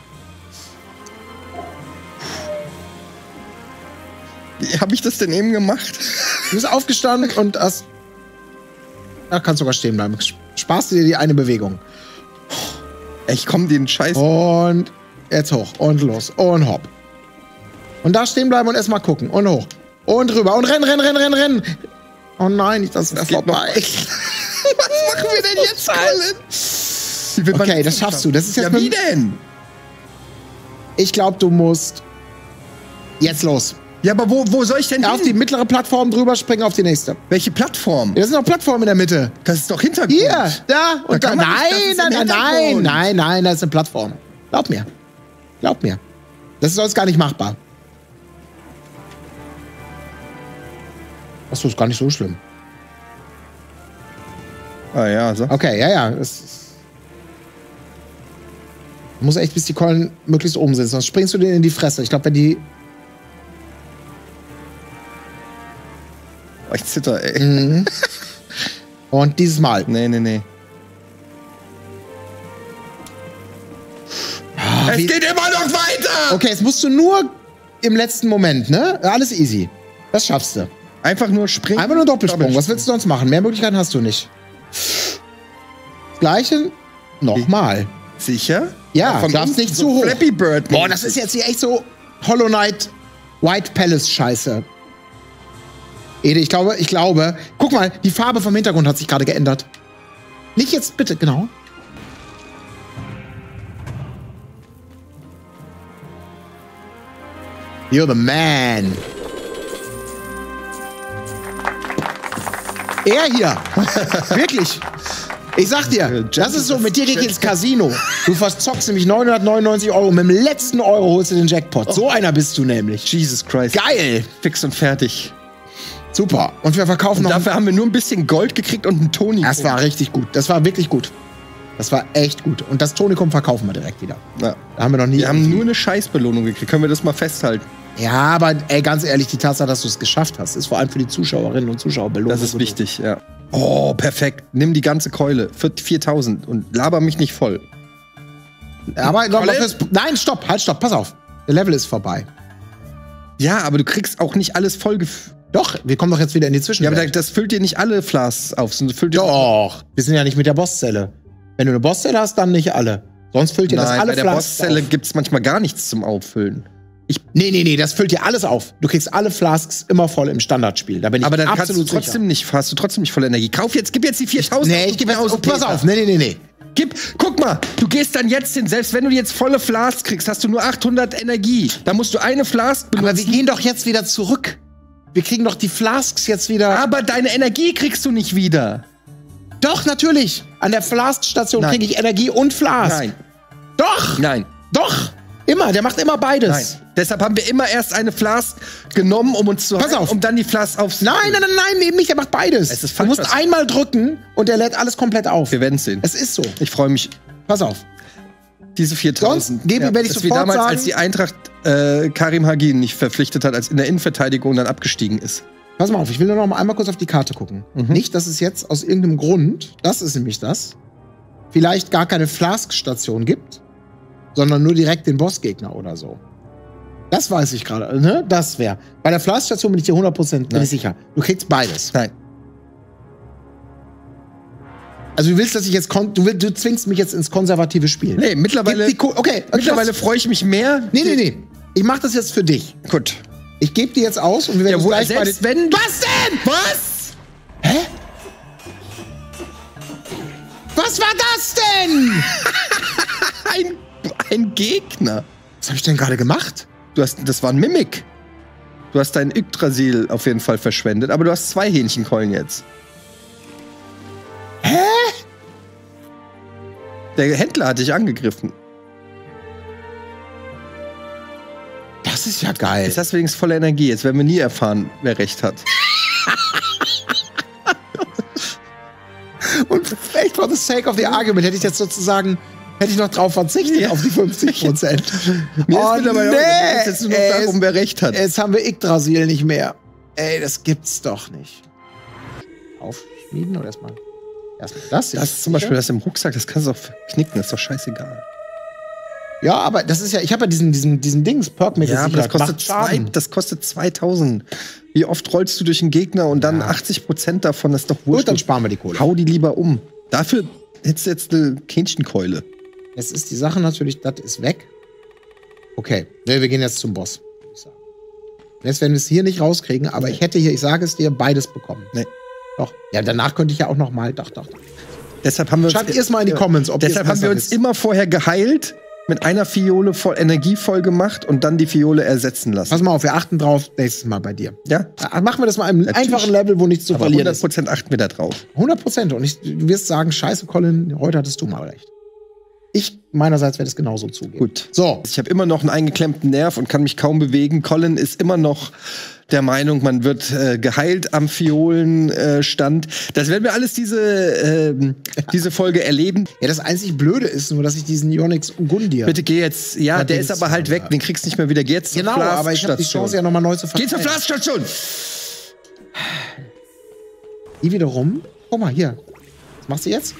Wie habe ich das denn eben gemacht? Du bist aufgestanden und hast. Da kannst du sogar stehen bleiben. Sparst du dir die eine Bewegung. Ich komm den Scheiß. Und jetzt hoch und los und hopp. Und da stehen bleiben und erstmal gucken und hoch. Und rüber. Und renn, renn, renn, renn, renn. Oh nein, nicht, dass das vorbei. Was machen wir denn jetzt, Colin? Okay, das schaffst du. Das ist jetzt ja, wie denn? Ich glaube, du musst jetzt los. Ja, aber wo, wo soll ich denn Auf hin? die mittlere Plattform drüber springen, auf die nächste. Welche Plattform? Ja, das sind noch Plattformen in der Mitte. Das ist doch Hintergrund. Hier, da und Da da. kann man nicht- das Nein, ist nein, im nein, nein, Hintergrund. nein, nein, das ist eine Plattform. Glaub mir. Glaub mir. Das ist sonst gar nicht machbar. Achso, ist gar nicht so schlimm. Ah ja, so. Okay, ja, ja. Das ist du musst echt, bis die Keulen möglichst oben sind, sonst springst du denen in die Fresse. Ich glaube, wenn die... Oh, ich zitter, ey. Mhm. Und dieses Mal. Nee, nee, nee. Ah, es wie- geht immer noch weiter! Okay, jetzt musst du nur im letzten Moment, ne? Alles easy. Das schaffst du. Einfach nur springen. Einfach nur Doppelsprung. Was willst du sonst machen? Mehr Möglichkeiten hast du nicht. Das Gleiche nochmal. Sicher? Ja, Von darfst unten nicht so zu hoch. Flappy Bird. Boah, das ist jetzt hier echt so Hollow Knight White Palace Scheiße. Ede, ich glaube, ich glaube. Guck mal, die Farbe vom Hintergrund hat sich gerade geändert. Nicht jetzt, bitte, genau. You're the man. Er hier. Wirklich. Ich sag dir, das ist so, mit dir gehe ich ins Casino. Du verzockst nämlich neunhundertneunundneunzig Euro. Mit dem letzten Euro holst du den Jackpot. So einer bist du nämlich. Jesus Christ. Geil. Fix und fertig. Super. Und wir verkaufen Und noch... dafür haben wir nur ein bisschen Gold gekriegt und einen Tonikum. Das war richtig gut. Das war wirklich gut. Das war echt gut. Und das Tonikum verkaufen wir direkt wieder. Ja. Da haben wir noch nie... Wir haben nur eine Scheißbelohnung gekriegt. Können wir das mal festhalten? Ja, aber ey, ganz ehrlich, die Tatsache, dass du es geschafft hast, ist vor allem für die Zuschauerinnen und Zuschauer belohnt. Das ist wichtig, ja. Oh, perfekt. Nimm die ganze Keule für viertausend und laber mich nicht voll. Aber noch, noch Colin? fürs, nein, stopp, halt, stopp, pass auf. Der Level ist vorbei. Ja, aber du kriegst auch nicht alles voll. gef- Doch, wir kommen doch jetzt wieder in die Ja, Zwischenwelt. aber das füllt dir nicht alle Flasks auf. sondern füllt dir Doch, wir sind ja nicht mit der Bosszelle. Wenn du eine Bosszelle hast, dann nicht alle. Sonst füllt dir das Nein, alle bei der Flasks Bosszelle auf. gibt's manchmal gar nichts zum Auffüllen. Nee, nee, nee, das füllt dir alles auf. Du kriegst alle Flasks immer voll im Standardspiel. Da bin ich Aber dann absolut kannst du trotzdem sicher. nicht, hast du trotzdem nicht voll Energie. Kauf jetzt, gib jetzt die viertausend. Nee, ich gebe jetzt aus. aus. Pass auf, nee, nee, nee, nee. Gib, guck mal, du gehst dann jetzt hin, selbst wenn du jetzt volle Flasks kriegst, hast du nur achthundert Energie. Da musst du eine Flask benutzen. Aber wir gehen doch jetzt wieder zurück. Wir kriegen doch die Flasks jetzt wieder. Aber deine Energie kriegst du nicht wieder. Doch, natürlich. An der Flask-Station Nein. kriege ich Energie und Flask. Nein, Doch. nein, Doch. Immer. Der macht immer beides. nein. Deshalb haben wir immer erst eine Flask genommen, um uns zu Pass heilen, auf. um dann die Flask aufs... Nein, nein, nein, nein, eben nicht. Der macht beides. Es ist du falsch, musst was- einmal drücken und der lädt alles komplett auf. Wir werden sehen. Es ist so. Ich freue mich. Pass auf. Diese viertausend. Sonst gebe- werde ich das ist wie sofort damals, sagen- als die Eintracht äh, Karim Hagin nicht verpflichtet hat, als in der Innenverteidigung dann abgestiegen ist. Pass mal auf, ich will nur noch mal einmal kurz auf die Karte gucken. Mhm. Nicht, dass es jetzt aus irgendeinem Grund, das ist nämlich das, vielleicht gar keine Flask-Station gibt, sondern nur direkt den Bossgegner oder so. Das weiß ich gerade, ne? Das wäre. Bei der Flask-Station bin ich dir hundert Prozent bin Nein. ich sicher. Du kriegst beides. Nein. Also du willst, dass ich jetzt kon du, will, du zwingst mich jetzt ins konservative Spiel. Nee, mittlerweile, Gib die Ko- okay, mittlerweile freue ich mich mehr. Nee, nee, nee. Ich mach das jetzt für dich. Gut. Ich gebe dir jetzt aus und wir werden Ja, uns wo, gleich bei selbst den wenn du- Was denn? Was? Hä? Was war das denn? Ein, ein Gegner. Was habe ich denn gerade gemacht? Du hast, das war ein Mimik. Du hast dein Yggdrasil auf jeden Fall verschwendet, aber du hast zwei Hähnchenkeulen jetzt. Hä? Der Händler hat dich angegriffen. Das ist ja geil. Jetzt hast du wenigstens volle Energie. Jetzt werden wir nie erfahren, wer recht hat. Und echt for the sake of the argument hätte ich jetzt sozusagen, hätte ich noch drauf verzichtet, Ja. auf die fünfzig Prozent. Mir Oh, ist mittlerweile nee. auch, es jetzt nur noch Ey, darum, wer recht hat. Jetzt haben wir Yggdrasil nicht mehr. Ey, das gibt's doch nicht. Aufschmieden oder erstmal? Erstmal das hier. Das ist zum Beispiel das im Rucksack, das kannst du auch knicken, das ist doch scheißegal. Ja, aber das ist ja, ich habe ja diesen, diesen, diesen Dings, Perk mit Ja, aber das kostet, zwei, das kostet zweitausend. Wie oft rollst du durch einen Gegner und dann Ja. achtzig Prozent davon, das ist doch Gut, wurscht. dann sparen wir die Kohle. Hau die lieber um. Dafür hättest du jetzt eine Hähnchenkeule. Jetzt ist die Sache natürlich, das ist weg. Okay, nee, wir gehen jetzt zum Boss. würd ich sagen. Jetzt werden wir es hier nicht rauskriegen, aber ich hätte hier, ich sage es dir, beides bekommen. Nee. Doch. Ja, danach könnte ich ja auch noch mal. Doch, doch. Deshalb haben wir uns, Schreibt ihr es mal in die Comments, ob deshalb haben wir uns wisst. immer vorher geheilt, mit einer Fiole voll Energie voll gemacht und dann die Fiole ersetzen lassen. Pass mal auf, wir achten drauf nächstes Mal bei dir. Ja? Ah, machen wir das mal im Natürlich. einfachen Level, wo nichts zu Aber verlieren hundert ist. Prozent achten wir da drauf. hundert Prozent. Und ich, du wirst sagen, scheiße, Colin, heute hattest du mal recht. Ich meinerseits werde es genauso zugeben. Gut. So. Ich habe immer noch einen eingeklemmten Nerv und kann mich kaum bewegen. Colin ist immer noch der Meinung, man wird äh, geheilt am Fiolenstand. Äh, das werden wir alles diese, äh, diese Folge erleben. Ja, das einzig Blöde ist nur, dass ich diesen Ionix Ungundir. Bitte geh jetzt. Ja, Ja, der den ist aber halt ist- weg. Den kriegst du nicht mehr wieder. Geh jetzt zur Genau, aber ich habe die Flaskstation. Chance ja nochmal neu zu Geh zur verteilen. Flaskstation! Die wiederum. Guck mal, hier. Was machst du jetzt?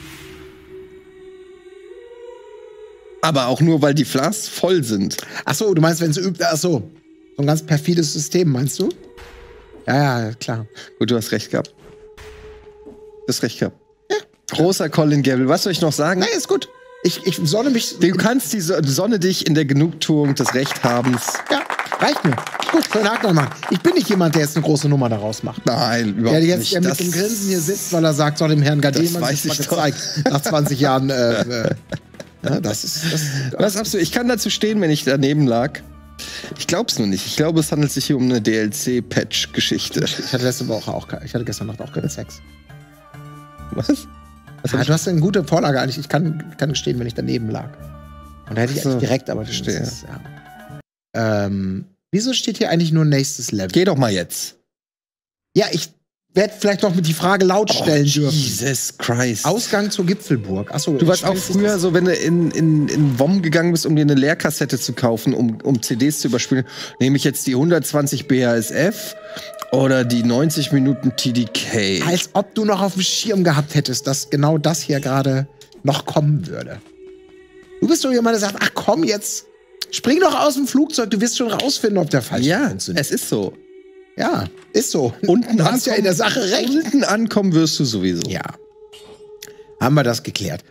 Aber auch nur, weil die Flasks voll sind. Ach so, du meinst, wenn sie übt. Ach so. So ein ganz perfides System, meinst du? Ja, ja, klar. Gut, du hast recht gehabt. Du hast recht gehabt. Ja. Großer Colin Gable. Was soll ich noch sagen? Nein, ist gut. Ich, ich sonne mich. Du kannst die so Sonne dich in der Genugtuung des Rechthabens. Ja, reicht mir. Gut, schönen Haken nochmal. Ich bin nicht jemand, der jetzt eine große Nummer daraus macht. Nein, überhaupt Der jetzt nicht. der mit Das- dem Grinsen hier sitzt, weil er sagt, so dem Herrn Gardemann weiß mal ich doch. gezeigt. Nach zwanzig Jahren. Äh, äh, ja, das ist. Das, Was hast du? Ich kann dazu stehen, wenn ich daneben lag. Ich glaub's nur nicht. Ich glaube, es handelt sich hier um eine D L C-Patch-Geschichte. Ich hatte letzte Woche auch. Ich hatte gestern Nacht auch keinen Sex. Was? Was hab Ja, ich- du hast eine gute Vorlage eigentlich. Ich kann, kann gestehen, wenn ich daneben lag. Und da hätte ich Ach so, eigentlich direkt, aber das verstehe. ist, ja. ähm, Wieso steht hier eigentlich nur nächstes Level? Geh doch mal jetzt. Ja, ich werde vielleicht noch mit die Frage laut stellen dürfen. Oh, Jesus Christ. Ausgang zur Gipfelburg. Achso, Du warst auch früher so, wenn du in, in, in W O M gegangen bist, um dir eine Leerkassette zu kaufen, um, um C Ds zu überspielen, nehme ich jetzt die hundertzwanzig B A S F oder die neunzig Minuten T D K. Als ob du noch auf dem Schirm gehabt hättest, dass genau das hier gerade noch kommen würde. Du bist doch jemand, der sagt, ach komm jetzt, spring doch aus dem Flugzeug, du wirst schon rausfinden, ob der falsch Ja, funktioniert. es ist so. Ja, ist so. Unten du hast ja in der ankommen- Sache recht. Unten ankommen wirst du sowieso. Ja. Haben wir das geklärt.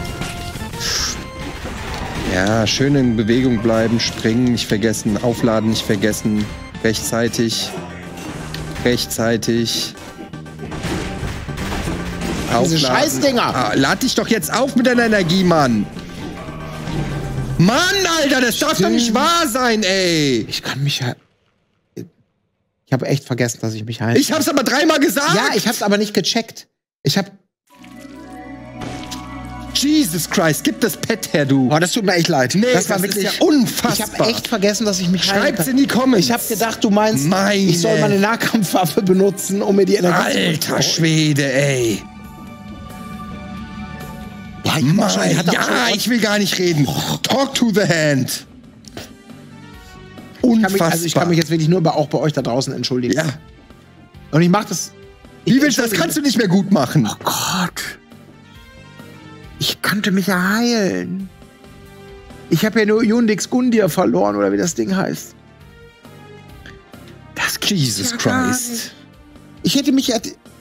Ja, schön in Bewegung bleiben, springen nicht vergessen, aufladen nicht vergessen, rechtzeitig, rechtzeitig. Diese Scheißdinger. Ah, lad dich doch jetzt auf mit deiner Energie, Mann. Mann, Alter, das darf doch nicht wahr sein, ey. Ich kann mich ja. Ich habe echt vergessen, dass ich mich heilen. Ich hab's aber dreimal gesagt. Ja, ich hab's aber nicht gecheckt. Ich hab. Jesus Christ, gib das Pad her, du. Oh, das tut mir echt leid. Nee, das war das wirklich ist ja unfassbar. Ich habe echt vergessen, dass ich mich heilen Schreibt's kann. in die Comments. Ich habe gedacht, du meinst, Meine. ich soll meine Nahkampfwaffe benutzen, um mir die Energie Alter Schwede, ey. Ja, ich, hab auch schon, ich, hatte auch ja, schon, ich will gar nicht reden. Talk to the hand. ich, kann mich, Unfassbar. also ich kann mich jetzt wirklich nur bei, auch bei euch da draußen entschuldigen. ja. Und ich mach das. Ich Wie willst du das? Kannst du nicht mehr gut machen. Oh Gott. Ich konnte mich ja heilen. Ich habe ja nur Yundix Gundir verloren, oder wie das Ding heißt. Das gibt's Jesus ja gar Christ. nicht. Ich hätte mich ja.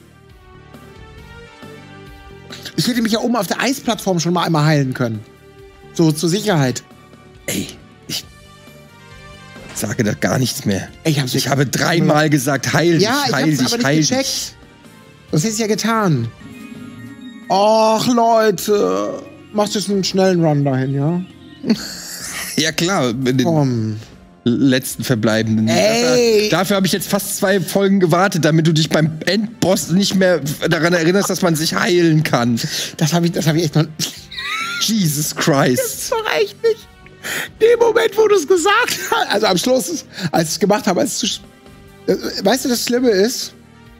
Ich hätte mich ja oben auf der Eisplattform schon mal einmal heilen können. So zur Sicherheit. Ey, ich sage da gar nichts mehr. Ich, hab's Ich habe dreimal gesagt, heil Ja, dich, ich heil hab's dich, aber nicht heil gecheckt. dich. Das hätte ich ja getan. Och, Leute. Machst du jetzt einen schnellen Run dahin, ja? Ja klar, in den Komm. letzten verbleibenden. Ey. Dafür, dafür habe ich jetzt fast zwei Folgen gewartet, damit du dich beim Endboss nicht mehr daran erinnerst, dass man sich heilen kann. Das habe ich, das hab ich echt noch. Jesus Christ. Das ist doch echt nicht. Dem Moment, wo du es gesagt hast. Also am Schluss, als ich es gemacht habe, als es zu. sch- Weißt du, das Schlimme ist,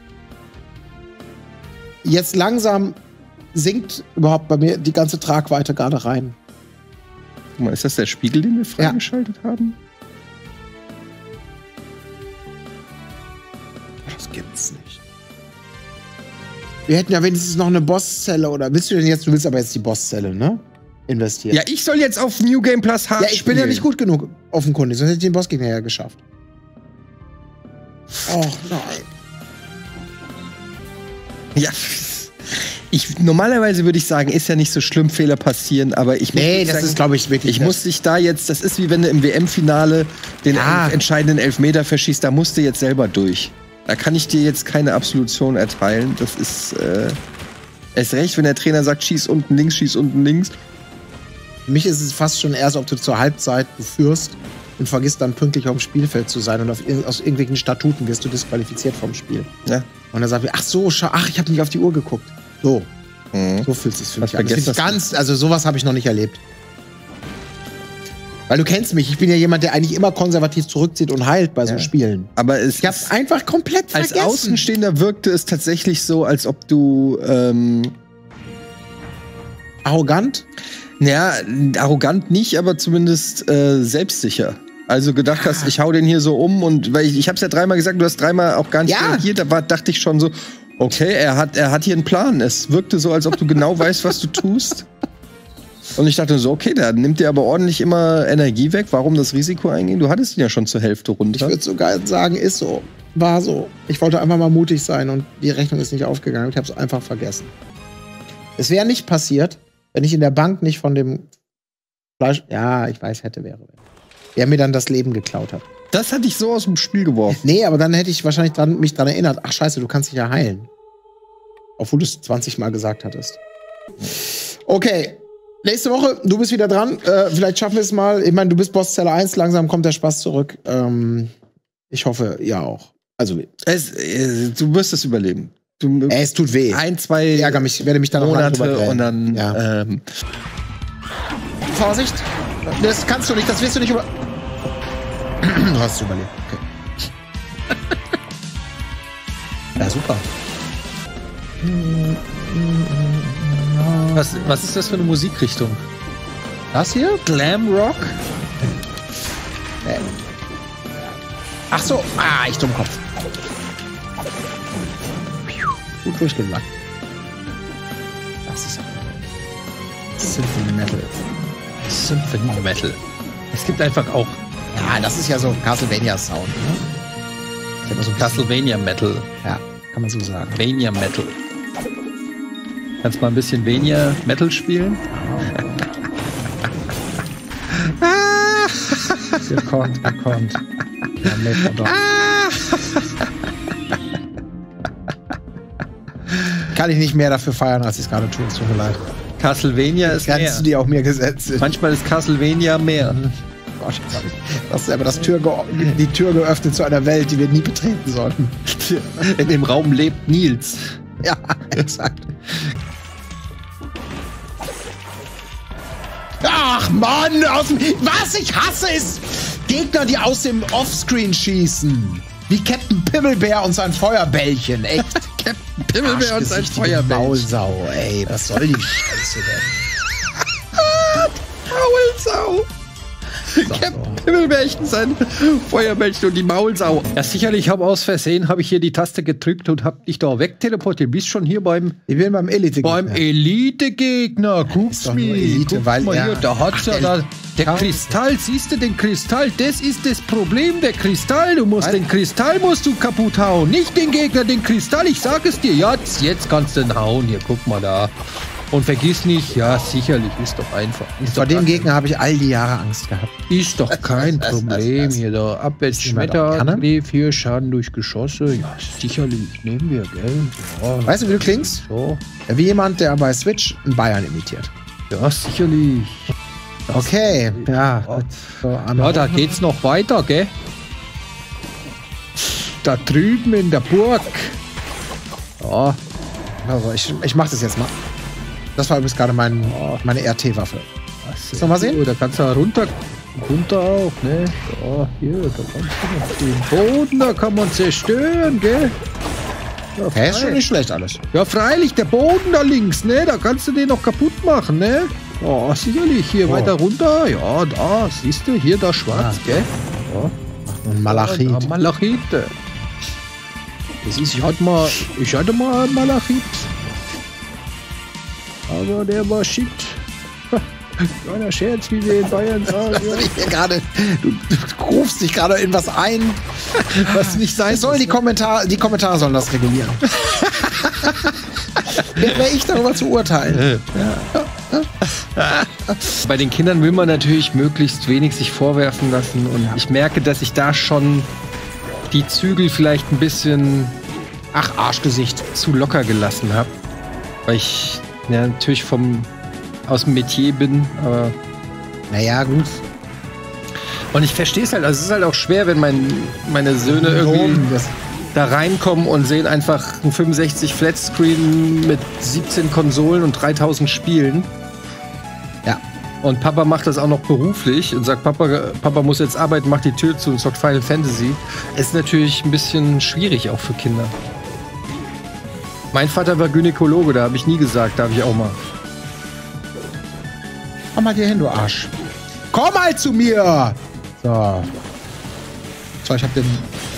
jetzt langsam sinkt überhaupt bei mir die ganze Tragweite gerade rein. Guck mal, ist das der Spiegel, den wir freigeschaltet haben? Das gibt's nicht. Wir hätten ja wenigstens noch eine Bosszelle, oder willst du denn jetzt, du willst aber jetzt die Bosszelle, ne? Investieren. Ja, ich soll jetzt auf New Game Plus Hard Ja, ich bin ja spielen. nicht gut genug offenkundig, sonst hätte ich den Bossgegner ja geschafft. Oh nein. Ja. Ich, normalerweise würde ich sagen, ist ja nicht so schlimm, Fehler passieren, aber ich muss Nee, das sagen, ist, glaube ich, wirklich. ich muss dich da jetzt, das ist wie wenn du im W M-Finale den Ja. entscheidenden Elfmeter verschießt, da musst du jetzt selber durch. Da kann ich dir jetzt keine Absolution erteilen. Das ist äh, erst recht, wenn der Trainer sagt, schieß unten links, schieß unten links. Für mich ist es fast schon eher so, ob du zur Halbzeit du führst und vergisst dann pünktlich auf dem Spielfeld zu sein und auf, aus irgendwelchen Statuten wirst du disqualifiziert vom Spiel. Ja. Und dann sagt wir, ach so, schau, ach, ich habe nicht auf die Uhr geguckt. So, Mhm. so fühlt es sich für Was mich an. Das vergesst find ich das? ganz, also sowas habe ich noch nicht erlebt. Weil du kennst mich, ich bin ja jemand, der eigentlich immer konservativ zurückzieht und heilt bei so Ja. Spielen. Aber es Ich hab's einfach komplett als vergessen. Außenstehender wirkte es tatsächlich so, als ob du ähm, Arrogant? ja, arrogant nicht, aber zumindest äh, selbstsicher. Also gedacht hast, ich hau den hier so um und weil ich, ich hab's ja dreimal gesagt, du hast dreimal auch gar nicht Ja. reagiert, da war, dachte ich schon so, okay, er hat, er hat hier einen Plan. Es wirkte so, als ob du genau weißt, was du tust. Und ich dachte so, okay, der nimmt dir aber ordentlich immer Energie weg. Warum das Risiko eingehen? Du hattest ihn ja schon zur Hälfte Ich runter. würde sogar sagen, ist so. War so. Ich wollte einfach mal mutig sein und die Rechnung ist nicht aufgegangen. Ich habe es einfach vergessen. Es wäre nicht passiert, wenn ich in der Bank nicht von dem Fleisch. Ja, ich weiß, hätte, wäre. Der mir dann das Leben geklaut hat. Das hatte ich so aus dem Spiel geworfen. Nee, aber dann hätte ich wahrscheinlich dran, mich dran erinnert. Ach, scheiße, du kannst dich ja heilen. Obwohl du es zwanzig Mal gesagt hattest. Okay. Nächste Woche, du bist wieder dran. Äh, vielleicht schaffen wir es mal. Ich meine, du bist Bosszelle eins, langsam kommt der Spaß zurück. Ähm, ich hoffe, ihr auch. Also, Es, äh, du wirst es überleben. Du, äh, es tut weh. ein, zwei Ich ärgere mich, werde mich dann noch lange drüber Monate quälen. und dann Ja. ähm, Vorsicht! Das kannst du nicht, das wirst du nicht über. Du hast es überlebt. Okay. Ja, super. Was, was ist das für eine Musikrichtung? Das hier? Glam Rock? Ach so, ah, ich Dummkopf. Gut durchgelangt. Das ist Symphony Metal. Symphony Metal. Es gibt einfach auch Ja, das ist ja so Castlevania-Sound. Ne? Ich hab mal so ein Castlevania Metal. Ja, kann man so sagen. Vania Metal. Kannst mal ein bisschen Vania Metal spielen? Gekonnt, gekonnt. Dann lebt er doch. Kann ich nicht mehr dafür feiern, als ich es gerade tue. Es tut mir leid. Castlevania ist Grenzen, mehr. die auch mir gesetzt sind. Manchmal ist Castlevania mehr. Gott, das ist aber das Tür ge die Tür geöffnet zu einer Welt, die wir nie betreten sollten. In dem Raum lebt Nils. Ja, exakt. Ach Mann, aus dem, was ich hasse ist Gegner, die aus dem Offscreen schießen. Wie Captain Pimmelbär und sein Feuerbällchen, echt. Captain Pimmelbär und sein Arschgesichtige Feuerbällchen. Maulsau, ey, was soll die Scheiße denn? Maulsau. Captain Pimmelbärchen, sein Feuerbällchen und die Maulsau. Ja, sicherlich, ich habe aus Versehen habe ich hier die Taste gedrückt und habe dich da wegteleportiert. Du bist schon hier beim, Ich bin beim Elite. beim Elite-Gegner. Guck's doch nur mir. Elite, Guck weil mal er- hier, da hat's Ach, ja der- da. Der Kristall, siehst du den Kristall? Das ist das Problem, der Kristall. Du musst Was? den Kristall musst du kaputt hauen. Nicht den Gegner, den Kristall. Ich sag es dir. Jetzt, jetzt kannst du ihn hauen. Hier, guck mal da. Und vergiss nicht, ja, sicherlich, ist doch einfach. Ist Vor doch dem gar- Gegner habe ich all die Jahre Angst gehabt. Ist doch kein das, Problem das. hier da. Abwärts Wissen wir doch gerne. Schmetterangriff, hier Schaden durch Geschosse. Ja, sicherlich. Nehmen wir, gell? Ja, Weißt du, wie du klingst? so. Ja, wie jemand, der bei Switch einen Bayern imitiert. Ja, sicherlich. Okay, ja. Ja. So, Ja, da geht's noch weiter, gell? Da drüben in der Burg. Ja, Also ich, ich mach das jetzt mal. Das war übrigens gerade mein, meine R T-Waffe. was Soll mal sehen? Oh, da kannst du runter, runter auch, ne? Ja, hier, da kannst du noch den Boden, da kann man zerstören, gell? Ja, Okay, ist schon frei. nicht schlecht alles. Ja, freilich, der Boden da links, ne? Da kannst du den noch kaputt machen, ne? Ja, sicherlich. Hier Oh. weiter runter. Ja, da, siehst du, hier da schwarz, Ah. gell? Ja. Und Malachit. Ja, Malachit. Das ist, ich hatte mal, ich hatte mal einen Malachit. Aber der war shit. Kleiner Scherz, wie wir in Bayern sagen. Also ich hier gerade, du, du rufst dich gerade in was ein, Was nicht sein es sollen die Kommentare, die Kommentare sollen das regulieren. wer wäre ich darüber zu urteilen? Bei den Kindern will man natürlich möglichst wenig sich vorwerfen lassen. Und ja. ich merke, dass ich da schon die Zügel vielleicht ein bisschen, ach, Arschgesicht, zu locker gelassen habe. Weil ich ja, natürlich vom, aus dem Metier bin, aber... Naja, gut. Und ich verstehe es halt, also es ist halt auch schwer, wenn mein, meine Söhne irgendwie da reinkommen und sehen einfach einen fünfundsechzig Flatscreen mit siebzehn Konsolen und dreitausend Spielen. Ja. Und Papa macht das auch noch beruflich und sagt, Papa, Papa muss jetzt arbeiten, macht die Tür zu und zockt Final Fantasy. Ist natürlich ein bisschen schwierig auch für Kinder. Mein Vater war Gynäkologe, da habe ich nie gesagt, darf ich auch mal. Komm mal hier hin, du Arsch. Komm mal zu mir! So. So, ich hab den.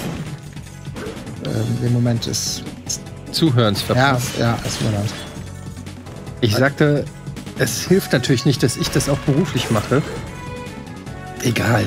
Ähm, den Moment ist. Zuhörens verpasst. Ja, ja, ist mir das. Ich sagte, es hilft natürlich nicht, dass ich das auch beruflich mache. Egal.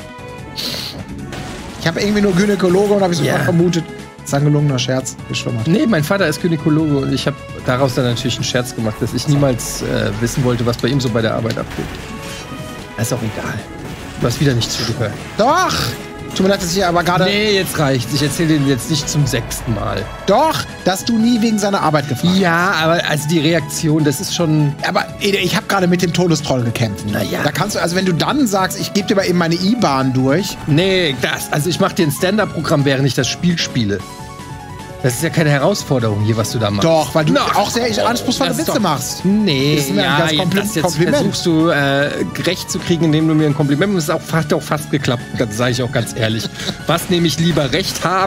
Ich habe irgendwie nur Gynäkologe und habe ich sofort ja. vermutet. Das ist ein gelungener Scherz. Nee, mein Vater ist Gynäkologe und ich habe daraus dann natürlich einen Scherz gemacht, dass ich niemals äh, wissen wollte, was bei ihm so bei der Arbeit abgeht. Das ist auch egal. Du hast wieder nicht zugehört. Doch! Tut mir leid, dass ich aber gerade... Nee, jetzt reicht's. Ich erzähle dir jetzt nicht zum sechsten Mal. Doch, dass du nie wegen seiner Arbeit gefragt hast. Ja, aber also die Reaktion, das ist schon... Aber ich habe gerade mit dem Todestroll gekämpft. Naja. Da kannst du, also wenn du dann sagst, ich gebe dir mal eben meine I-Bahn durch... Nee, das, also ich mache dir ein Stand-Up-Programm, während ich das Spiel spiele. Das ist ja keine Herausforderung hier, was du da machst. Doch, weil du no. auch sehr anspruchsvolle Witze doch. machst. Nee, das ist mir ja, ein ganz Kompli das jetzt Kompliment. versuchst du äh, gerecht zu kriegen, indem du mir ein Kompliment machst. Das ist auch, hat auch fast geklappt, das sage ich auch ganz ehrlich. Was nehme ich lieber, Recht haben?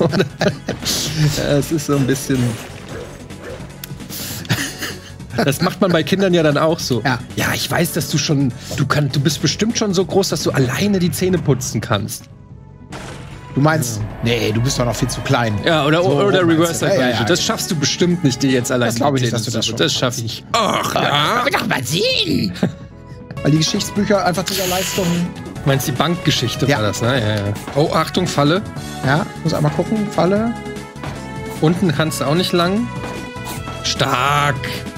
Es ist so ein bisschen... Das macht man bei Kindern ja dann auch so. Ja, ja ich weiß, dass du schon... Du, kann, du bist bestimmt schon so groß, dass du alleine die Zähne putzen kannst. Du meinst, ja. nee, du bist doch noch viel zu klein. Ja, oder, so, oder Reverse ja, ja, ja. Das schaffst du bestimmt nicht, dir jetzt allein das glaube ich nicht, dass du das schon. Das schaffe ich. Ach, ja. Doch mal sehen. Weil die Geschichtsbücher einfach dieser Leistung... Meinst du die Bankgeschichte ja. war das, ne? Ja, ja. Oh, Achtung, Falle. Ja, muss einmal gucken, Falle. Unten kannst du auch nicht lang. Stark.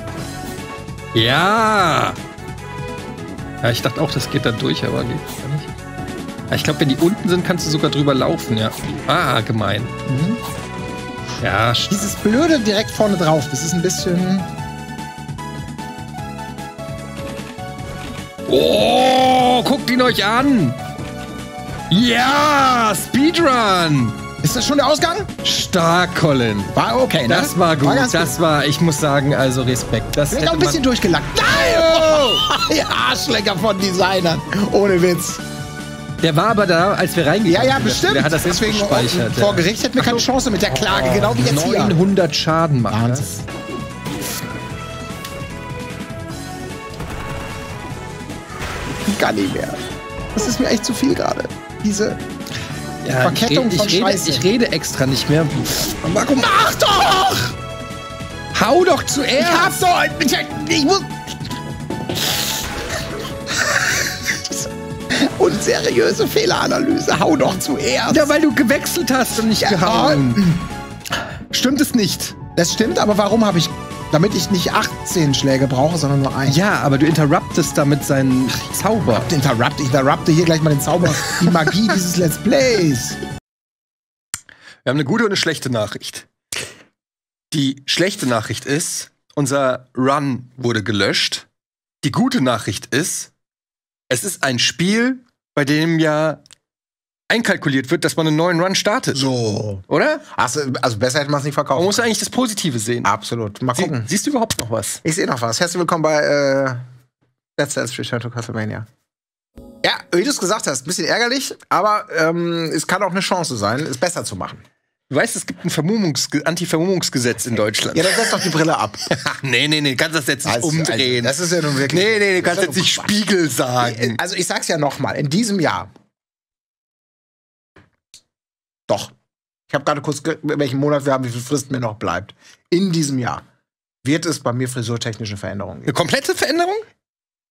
Ja. Ja, ich dachte auch, das geht da durch, aber geht gar nicht. Ich glaube, wenn die unten sind, kannst du sogar drüber laufen, ja. Ah, gemein. Mhm. Ja. Dieses Blöde direkt vorne drauf, das ist ein bisschen... Oh, guckt ihn euch an! Ja, Speedrun! Ist das schon der Ausgang? Stark, Colin. War okay, ne? Das war gut. War das gut. war, ich muss sagen, also Respekt. Das hätte auch ein bisschen durchgelackt. Nein! Oh! Die Arschlecker von Designern. Ohne Witz. Der war aber da, als wir reingegangen sind. Ja, ja, bestimmt. Der hat das deswegen gespeichert. Vor Gericht hätten wir keine Chance mit der Klage, oh, genau wie jetzt hier. neunhundert Schaden macht Wahnsinn. das. Ich kann nicht mehr. Das ist mir echt zu viel gerade. Diese ja, Verkettung ich von rede, Scheiße. Ich rede extra nicht mehr. Marco, mach doch! Hau doch zuerst! Ich hab doch... Ich muss... Unseriöse Fehleranalyse. Hau doch zuerst. Ja, weil du gewechselt hast und nicht ja, gehauen. Stimmt es nicht? Das stimmt, aber warum habe ich... Damit ich nicht achtzehn Schläge brauche, sondern nur einen. Ja, aber du interruptest damit seinen Zauber. Interrupt, ich interrupte hier gleich mal den Zauber. Die Magie dieses Let's Plays. Wir haben eine gute und eine schlechte Nachricht. Die schlechte Nachricht ist, unser Run wurde gelöscht. Die gute Nachricht ist, es ist ein Spiel, bei dem ja einkalkuliert wird, dass man einen neuen Run startet. So. Oder? Also, also besser hätte man es nicht verkauft. Man muss eigentlich das Positive sehen. Absolut. Mal gucken. Sie, siehst du überhaupt noch was? Ich sehe noch was. Herzlich willkommen bei äh, Let's Dance Return to Castlevania. Ja, wie du es gesagt hast, ein bisschen ärgerlich, aber ähm, es kann auch eine Chance sein, es besser zu machen. Du weißt, es gibt ein Vermummungsge- Anti-Vermummungsgesetz in Deutschland. Ja, dann setz doch die Brille ab. nee, nee, nee, kannst das jetzt nicht also, umdrehen. Also, das ist ja nun wirklich... Nee, nee, du kannst jetzt nicht Spiegel sagen. Also ich sag's ja noch mal, in diesem Jahr... Doch. Ich habe gerade kurz, welchen Monat wir haben, wie viel Frist mir noch bleibt. In diesem Jahr wird es bei mir frisurtechnische Veränderungen geben. Eine komplette Veränderung?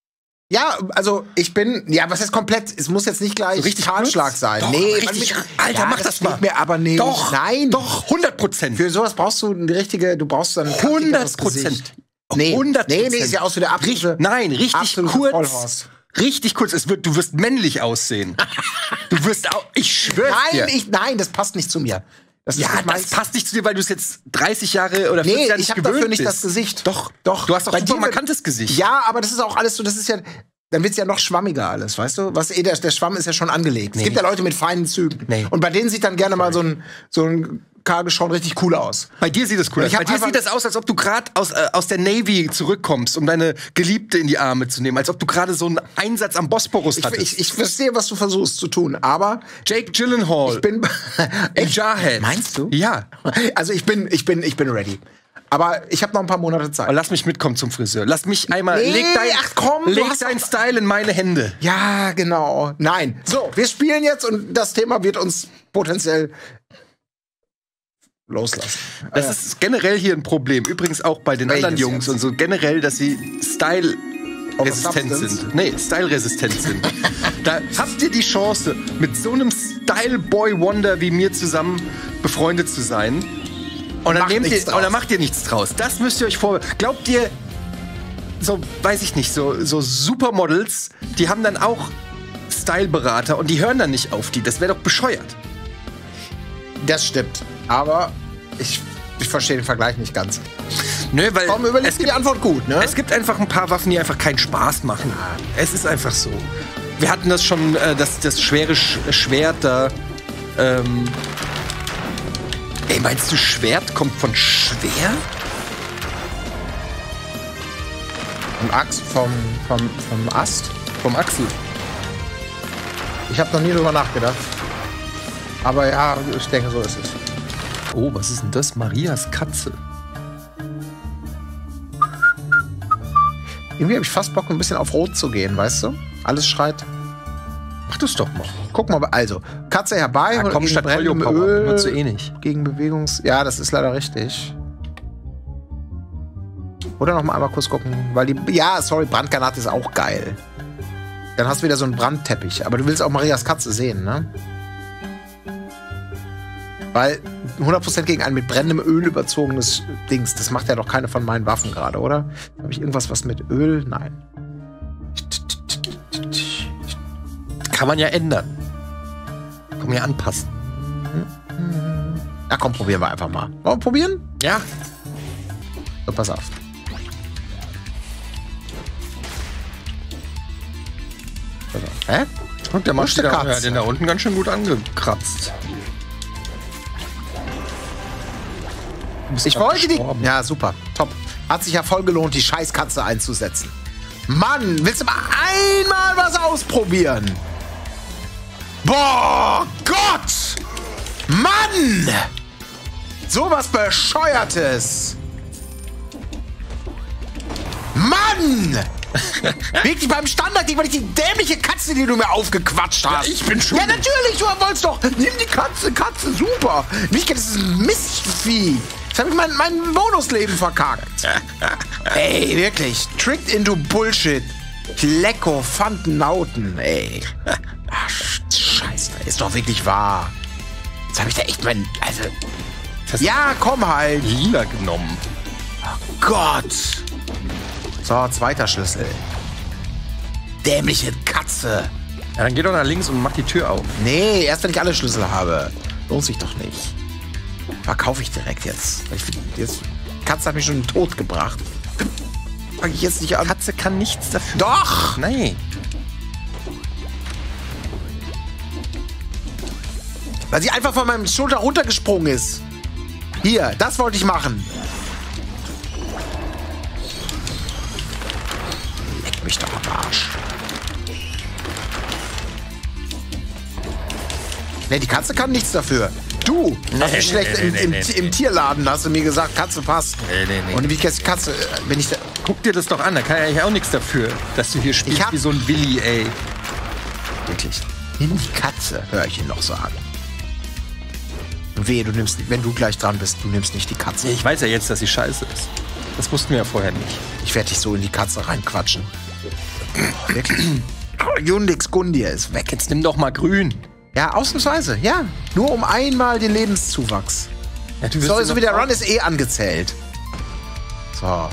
Ja, also ich bin, ja, was heißt komplett? Es muss jetzt nicht gleich So richtig Kahlschlag kurz? sein. Doch, nee, richtig, man- Alter, ja, mach das mal. geht mir aber nicht. Doch, nein. Doch, hundert Prozent. Für sowas brauchst du eine richtige, du brauchst dann ein hundert kantigeres Gesicht. Prozent. Nee, hundert nee, Prozent. nee, sieht aus wie der absolute, Nein, richtig absolute kurz. Vollhorst. Richtig kurz. Es wird, du wirst männlich aussehen. Du wirst auch, ich schwöre dir. Nein, ich, nein, das passt nicht zu mir. Das ist Ja, nicht das meins. passt nicht zu dir, weil du es jetzt dreißig Jahre oder vierzig Nee, Jahre ich nicht habe gewöhnt dafür nicht bist. das Gesicht. Doch, doch. Du hast auch Bei super dir- markantes Gesicht. Ja, aber das ist auch alles so, das ist ja, dann wird's ja noch schwammiger alles, weißt du? Was eh, der, der Schwamm ist ja schon angelegt. Es gibt ja Leute mit feinen Zügen. Nee. Und bei denen sieht dann gerne mal so ein, so ein Karge schon richtig cool aus. Bei dir sieht es cool aus. Ich hab Bei dir einfach- sieht das aus, als ob du gerade aus, äh, aus der Navy zurückkommst, um deine Geliebte in die Arme zu nehmen. Als ob du gerade so einen Einsatz am Bosporus Ich, hattest. ich, ich verstehe, was du versuchst zu tun, aber Jake Gyllenhaal. ich bin. in Jarhead. Meinst du? Ja. Also ich bin, ich bin, ich bin ready. Aber ich habe noch ein paar Monate Zeit. Aber lass mich mitkommen zum Friseur. Lass mich einmal. Nee, leg dein, ach komm, du leg hast deinen doch- Style in meine Hände. Ja, genau. Nein. So, wir spielen jetzt und das Thema wird uns potenziell loslassen. Das ist generell hier ein Problem. Übrigens auch bei den Welches anderen Jungs jetzt? und so. Generell, dass sie Style resistent Substance? sind. Nee, Style-resistent sind. Da habt ihr die Chance, mit so einem Style-Boy-Wonder wie mir zusammen befreundet zu sein. Und dann, Macht nehmt nichts ihr, draus. und dann macht ihr nichts draus. Das müsst ihr euch vor. Glaubt ihr, so, weiß ich nicht, so, so Supermodels, die haben dann auch Style-Berater und die hören dann nicht auf die. Das wäre doch bescheuert. Das stimmt. Aber ich, ich verstehe den Vergleich nicht ganz. Nö, weil Komm, überleg es dir die gibt, Antwort gut, ne? es gibt einfach ein paar Waffen, die einfach keinen Spaß machen. Es ist einfach so. Wir hatten das schon, äh, das, das schwere Sch Schwert da. Ähm Ey, meinst du, Schwert kommt von schwer? Ein Axt vom, vom, vom Ast. Vom Axel. Ich habe noch nie drüber nachgedacht. Aber ja, ich denke, so ist es. Oh, was ist denn das? Marias Katze. Irgendwie habe ich fast Bock, ein bisschen auf Rot zu gehen, weißt du? Alles schreit. Mach das doch mal. Guck mal, also, Katze herbei. Ja, und komm, gegen statt brennendem Polio-Power. Öl, Benutzt du eh nicht. Gegen Bewegungs... Ja, das ist leider richtig. Oder noch mal einmal kurz gucken, weil die... Ja, sorry, Brandgranate ist auch geil. Dann hast du wieder so einen Brandteppich. Aber du willst auch Marias Katze sehen, ne? Weil hundert Prozent gegen ein mit brennendem Öl überzogenes Dings, das macht ja doch keine von meinen Waffen gerade, oder? Habe ich irgendwas, was mit Öl? Nein. Kann man ja ändern. Kann man ja anpassen. Ja, komm, probieren wir einfach mal. Wollen wir probieren? Ja. So, pass auf. Pass auf. Hä? Und der Wo macht ist der da, Katze? ja, den da unten ganz schön gut angekratzt. Ich wollte die. gestorben. Ja, super. Top. Hat sich ja voll gelohnt, die Scheißkatze einzusetzen. Mann, willst du mal einmal was ausprobieren? Boah, Gott! Mann! So was Bescheuertes! Mann! Wirklich beim Standard, weil ich die dämliche Katze, die du mir aufgequatscht hast. Ja, ich bin schuld. Ja, natürlich, du wolltest doch. Nimm die Katze, Katze, super. Nicht, das ist ein Mistvieh. Jetzt habe ich mein, mein Bonusleben verkackt. Ey, wirklich. Tricked into Bullshit. Lecko, Fantenauten, ey. Ach, Scheiße, ist doch wirklich wahr. Jetzt habe ich da echt mein. Also. Das Ja, komm halt. lila genommen. Gott. So, zweiter Schlüssel. Dämliche Katze. Ja, dann geh doch nach links und mach die Tür auf. Nee, erst wenn ich alle Schlüssel habe. Lohnt sich doch nicht. Verkaufe ich direkt jetzt. Ich find, jetzt Katze hat mich schon tot gebracht. Fange ich jetzt nicht an. Katze kann nichts dafür. Doch! Nein. Weil sie einfach von meinem Schulter runtergesprungen ist. Hier, das wollte ich machen. Leck mich doch am Arsch. Nee, die Katze kann nichts dafür. Du hast Nee, mich schlecht nee, im, nee, im, nee, im nee. Tierladen, hast du mir gesagt, Katze passt. Nee, nee, nee. Und wie ich jetzt Katze, äh, wenn ich da, Guck dir das doch an, da kann er ja auch nichts dafür, dass du hier spielst Ich hab- wie so ein Willi, ey. wirklich, nimm die Katze, höre ich ihn noch sagen. Und wehe, du nimmst, wenn du gleich dran bist, du nimmst nicht die Katze. Ich weiß ja jetzt, dass sie scheiße ist. Das wussten wir ja vorher nicht. Ich werde dich so in die Katze reinquatschen. Wirklich. Yundix Gundyr ist weg. Jetzt nimm doch mal grün. Ja, ausnahmsweise, ja. Nur um einmal den Lebenszuwachs. Ja, du So, so wie der Run ist eh angezählt. So.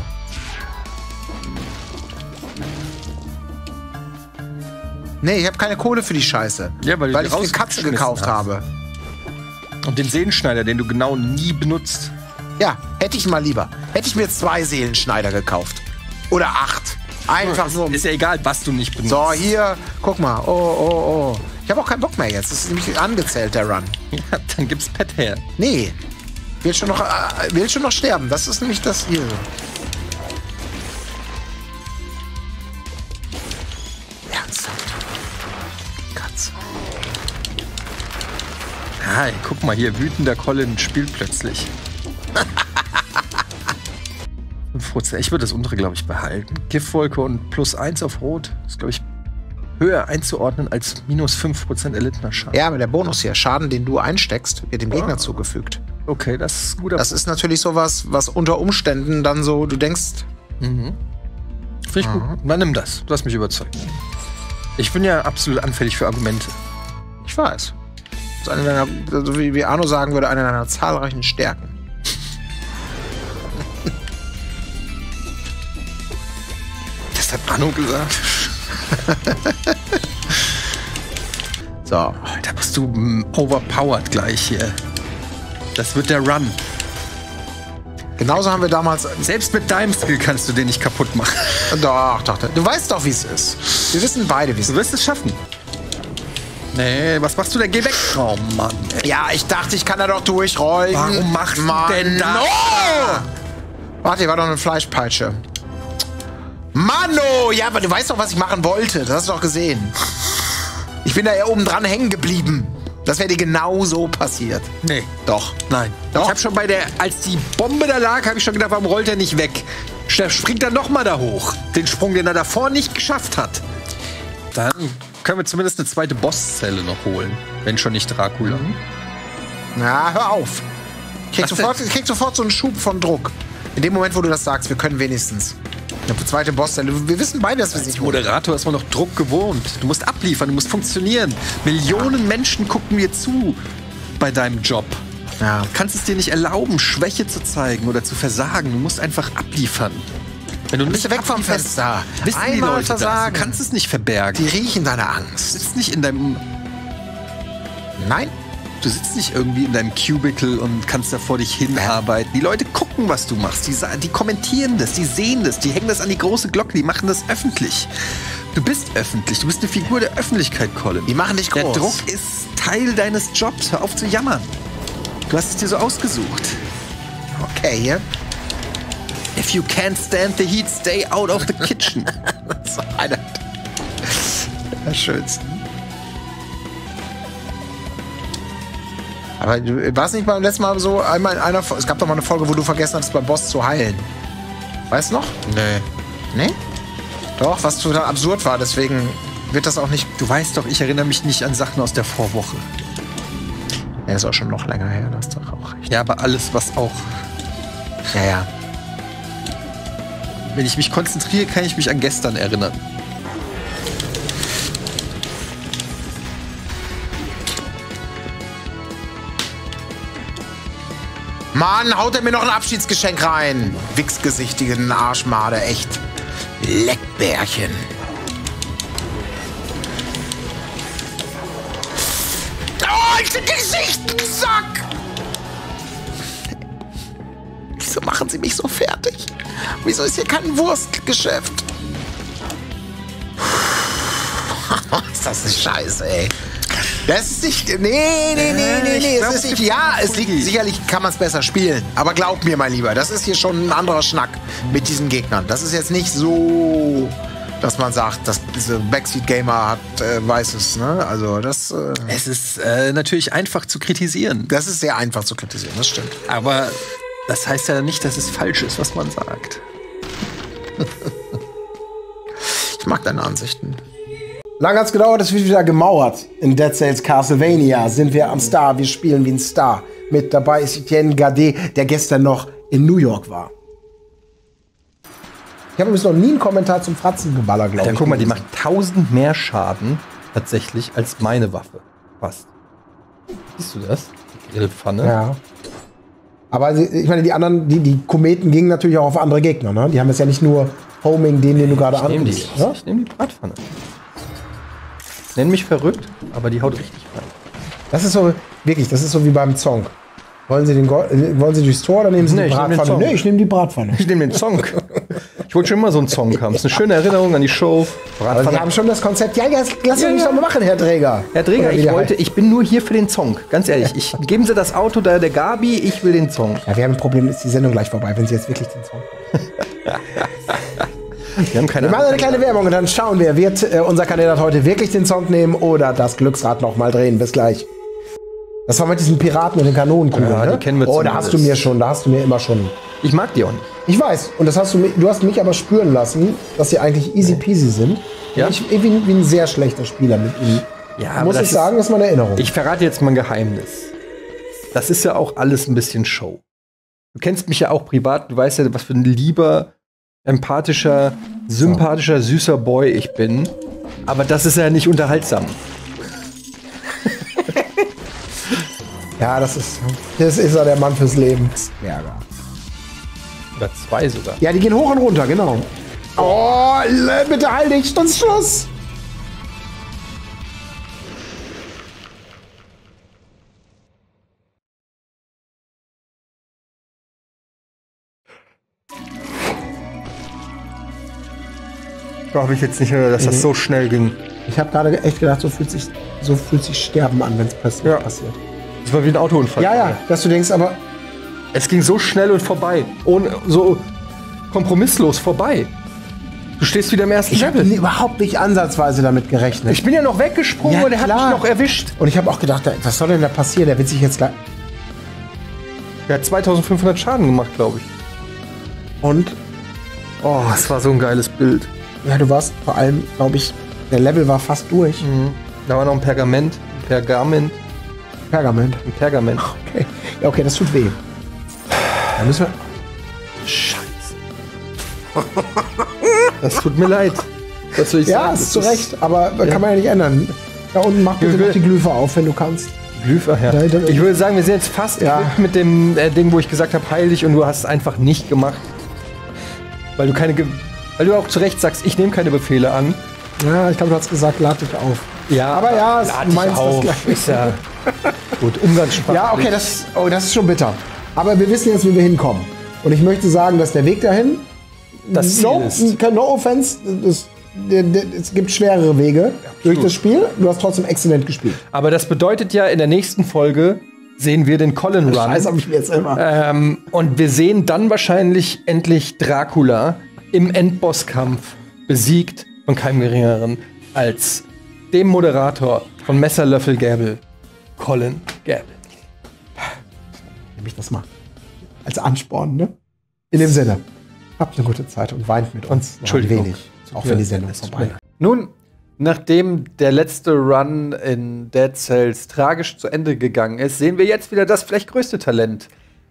Nee, ich habe keine Kohle für die Scheiße. Ja, weil, weil ich eine Katze gekauft hast. habe. Und den Seelenschneider, den du genau nie benutzt. Ja, hätte ich mal lieber. Hätte ich mir zwei Seelenschneider gekauft. Oder acht. Einfach nur um. Ist ja egal, was du nicht benutzt. So, hier, guck mal. Oh, oh, oh. Ich habe auch keinen Bock mehr jetzt. Das ist nämlich angezählt, der Run. Ja, dann gibt's Pet her. Nee. Will schon noch, äh, will schon noch sterben. Das ist nämlich das hier. Ernsthaft. Katze. Hi, guck mal hier, wütender Colin spielt plötzlich. fünf Prozent. Ich würde das untere, glaube ich, behalten. Giftwolke und plus eins auf Rot ist, glaube ich, höher einzuordnen als minus fünf Prozent erlittener Schaden. Ja, aber der Bonus hier, Schaden, den du einsteckst, wird dem Gegner oh. zugefügt. Okay, das ist gut. Das ist natürlich sowas, was unter Umständen dann so, du denkst. Mhm. Finde ich gut. Na, nimm das. Du hast mich überzeugt. Ich bin ja absolut anfällig für Argumente. Ich weiß. Das ist eine deiner, so wie, wie Arno sagen würde, eine deiner zahlreichen Stärken. Das hat Arno gesagt. So. Alter, bist du overpowered gleich hier. Das wird der Run. Genauso haben wir damals. Selbst mit deinem Skill kannst du den nicht kaputt machen. Doch, doch. Du weißt doch, wie es ist. Wir wissen beide, wie es ist. Du wirst es schaffen. Nee, was machst du denn? Geh weg. Oh Mann. Ey. Ja, ich dachte, ich kann da doch durchrollen. Warum machst Mann. du denn das? Oh! Warte, hier war doch eine Fleischpeitsche. Mano! Ja, aber du weißt doch, was ich machen wollte. Das hast du doch gesehen. Ich bin da ja oben dran hängen geblieben. Das wäre dir genau so passiert. Nee. Doch. Nein. Doch. Ich habe schon bei der, als die Bombe da lag, habe ich schon gedacht, warum rollt er nicht weg? Springt er noch mal da hoch. Den Sprung, den er davor nicht geschafft hat. Dann können wir zumindest eine zweite Bosszelle noch holen. Wenn schon nicht Dracula. Mhm. Na, hör auf. Ich krieg, sofort, ich krieg sofort so einen Schub von Druck. In dem Moment, wo du das sagst, wir können wenigstens. Eine zweite Bosszelle. Wir wissen beide, dass wir es nicht holen. Als Moderator ist man noch Druck gewohnt. Du musst abliefern, du musst funktionieren. Millionen ja. Menschen gucken dir zu bei deinem Job. Ja. Du kannst es dir nicht erlauben, Schwäche zu zeigen oder zu versagen. Du musst einfach abliefern. Wenn du bist nicht weg vom Fenster. Wissen die Einmal Leute versagen. Das. Du kannst es nicht verbergen. Die riechen deine Angst. Du sitzt nicht in deinem... Nein. Du sitzt nicht irgendwie in deinem Cubicle und kannst da vor dich hinarbeiten. Die Leute gucken, was du machst. Die, die kommentieren das, die sehen das, die hängen das an die große Glocke, die machen das öffentlich. Du bist öffentlich, du bist eine Figur der Öffentlichkeit, Colin. Die machen dich groß. Der Druck ist Teil deines Jobs. Hör auf zu jammern. Du hast es dir so ausgesucht. Okay, hier. If you can't stand the heat, stay out of the kitchen. Das ist einer der schönsten. Aber du warst nicht beim letzten Mal so einmal in einer. Es gab doch mal eine Folge, wo du vergessen hast, beim Boss zu heilen. Weißt du noch? Nee. Nee? Doch, was total absurd war, deswegen wird das auch nicht. Du weißt doch, ich erinnere mich nicht an Sachen aus der Vorwoche. Ja, ist auch schon noch länger her, das ist doch auch recht. Ja, aber alles, was auch. Ja, ja. Wenn ich mich konzentriere, kann ich mich an gestern erinnern. Mann, haut er mir noch ein Abschiedsgeschenk rein. Wichsgesichtigen Arschmade, echt. Leckbärchen. Oh, ich bin Gesichtssack! Wieso machen sie mich so fertig? Wieso ist hier kein Wurstgeschäft? Ist das eine Scheiße, ey. Das ist nicht. Nee, nee, nee, nee, nee. Es ist nicht. Ja, es liegt. Sicherlich kann man es besser spielen. Aber glaub mir, mein Lieber, das ist hier schon ein anderer Schnack mit diesen Gegnern. Das ist jetzt nicht so, dass man sagt, dass diese Backseat Gamer hat äh, weißes, ne? Also das. Äh, es ist äh, natürlich einfach zu kritisieren. Das ist sehr einfach zu kritisieren, das stimmt. Aber das heißt ja nicht, dass es falsch ist, was man sagt. Ich mag deine Ansichten. Lang hat's gedauert, es wird wieder gemauert. In Dead Cells Castlevania sind wir am Star, wir spielen wie ein Star. Mit dabei ist Etienne Gardet, der gestern noch in New York war. Ich habe übrigens noch nie einen Kommentar zum Fratzengeballer, glaube Ja, ich. guck mal, die gelesen. macht tausend mehr Schaden tatsächlich als meine Waffe. Fast. Siehst du das? Die Grillpfanne. Ja. Aber sie, ich meine, die anderen, die, die Kometen gingen natürlich auch auf andere Gegner, ne? Die haben jetzt ja nicht nur Homing, den, den du gerade Ich nehme die anguckst. jetzt. Ja? Ich nehme die Bratpfanne. Nenn mich verrückt, aber die haut richtig rein. Das ist so, wirklich, das ist so wie beim Zong. Wollen Sie, den Go äh, wollen Sie durchs Tor oder nehmen Sie Nee, die ich nehm den Bratpfanne? Zong. Nee, ich nehme die Bratpfanne. Ich nehme den Song. Ich wollte schon immer so einen Song haben. Das ist eine schöne Erinnerung an die Show. Aber Sie haben schon das Konzept. Ja, ja, lass Ja, uns ja. doch mal machen, Herr Träger. Herr Träger, Oder wie ich der wollte, heißt. ich bin nur hier für den Song. Ganz ehrlich, ich, geben Sie das Auto da der Gabi, ich will den Song. Ja, wir haben ein Problem, ist die Sendung gleich vorbei, wenn Sie jetzt wirklich den Song. Wir haben keine Wir machen eine kleine Werbung und dann schauen wir, wird äh, unser Kandidat heute wirklich den Song nehmen oder das Glücksrad noch mal drehen. Bis gleich. Das war mit diesen Piraten und den Kanonenkugeln, Ja, ne? die kennen wir Oh, da zumindest. hast du mir schon, da hast du mir immer schon. Ich mag die auch nicht. Ich weiß, und das hast du, mi- du hast mich aber spüren lassen, dass sie eigentlich easy peasy sind. Ja? Ich ich bin wie ein sehr schlechter Spieler mit ihnen. Ja, aber Muss das ich sagen, ist meine Erinnerung. Ich verrate jetzt mal ein Geheimnis. Das ist ja auch alles ein bisschen Show. Du kennst mich ja auch privat, du weißt ja, was für ein lieber, empathischer, sympathischer, süßer Boy ich bin. Aber das ist ja nicht unterhaltsam. Ja, das ist, das ist ja der Mann fürs Leben. Ärger. Oder zwei sogar. Ja, die gehen hoch und runter, genau. Oh, le- bitte halt dich, sonst Schluss. Glaube ich jetzt nicht, dass das so schnell ging. Ich habe gerade echt gedacht, so fühlt sich, so fühlt sich Sterben an, wenn es pass Ja. passiert. Das war wie ein Autounfall. Ja, ja, dass du denkst, aber Es ging so schnell und vorbei. Ohne, so kompromisslos vorbei. Du stehst wieder im ersten ich habe Level. überhaupt nicht ansatzweise damit gerechnet. Ich bin ja noch weggesprungen Ja, und er hat mich klar. noch erwischt. Und ich habe auch gedacht, was soll denn da passieren? Der wird sich jetzt gleich. Er hat zweitausendfünfhundert Schaden gemacht, glaube ich. Und Oh, es war so ein geiles Bild. ja, du warst vor allem, glaube ich, der Level war fast durch. Da war noch ein Pergament, ein Pergament, Pergament. ein Pergament. Okay. Ja, okay, das tut weh. Da müssen wir. Scheiße. Das tut mir leid. Was soll ich Ja, sagen? ist Das zu Recht, aber kann man ja nicht ändern. Da unten mach bitte Ich will- noch die Glyphe auf, wenn du kannst. Glyph, ach ja. Da- da- Ich würde sagen, wir sind jetzt fast Ja. quitt mit dem äh, Ding, wo ich gesagt habe, heilig, und du hast es einfach nicht gemacht. Weil du keine, Ge weil du auch zu Recht sagst, ich nehme keine Befehle an. Ja, ich glaube, du hast gesagt, lad dich auf. Ja, Aber ja, es- lad du dich meinst das auf. gleich. Ist ja gut, Umgangssprache. Ja, okay, das, oh, das ist schon bitter. Aber wir wissen jetzt, wie wir hinkommen. Und ich möchte sagen, dass der Weg dahin, Das Ziel no, ist. no offense, das, der- der- es gibt schwerere Wege durch das Spiel. Du hast trotzdem exzellent gespielt. Aber das bedeutet ja, in der nächsten Folge sehen wir den Colin Run. Scheiß hab ich mir jetzt immer. Ähm, und wir sehen dann wahrscheinlich endlich Dracula im Endbosskampf besiegt von keinem Geringeren als dem Moderator von Messerlöffel Gäbel, Colin Gäbel. Nehme ich das mal als Ansporn, ne? In dem Sinne, habt eine gute Zeit und weint mit uns. noch ein Entschuldigung. wenig, auch wenn die Sendung vorbei ist. Nun, nachdem der letzte Run in Dead Cells tragisch zu Ende gegangen ist, sehen wir jetzt wieder das vielleicht größte Talent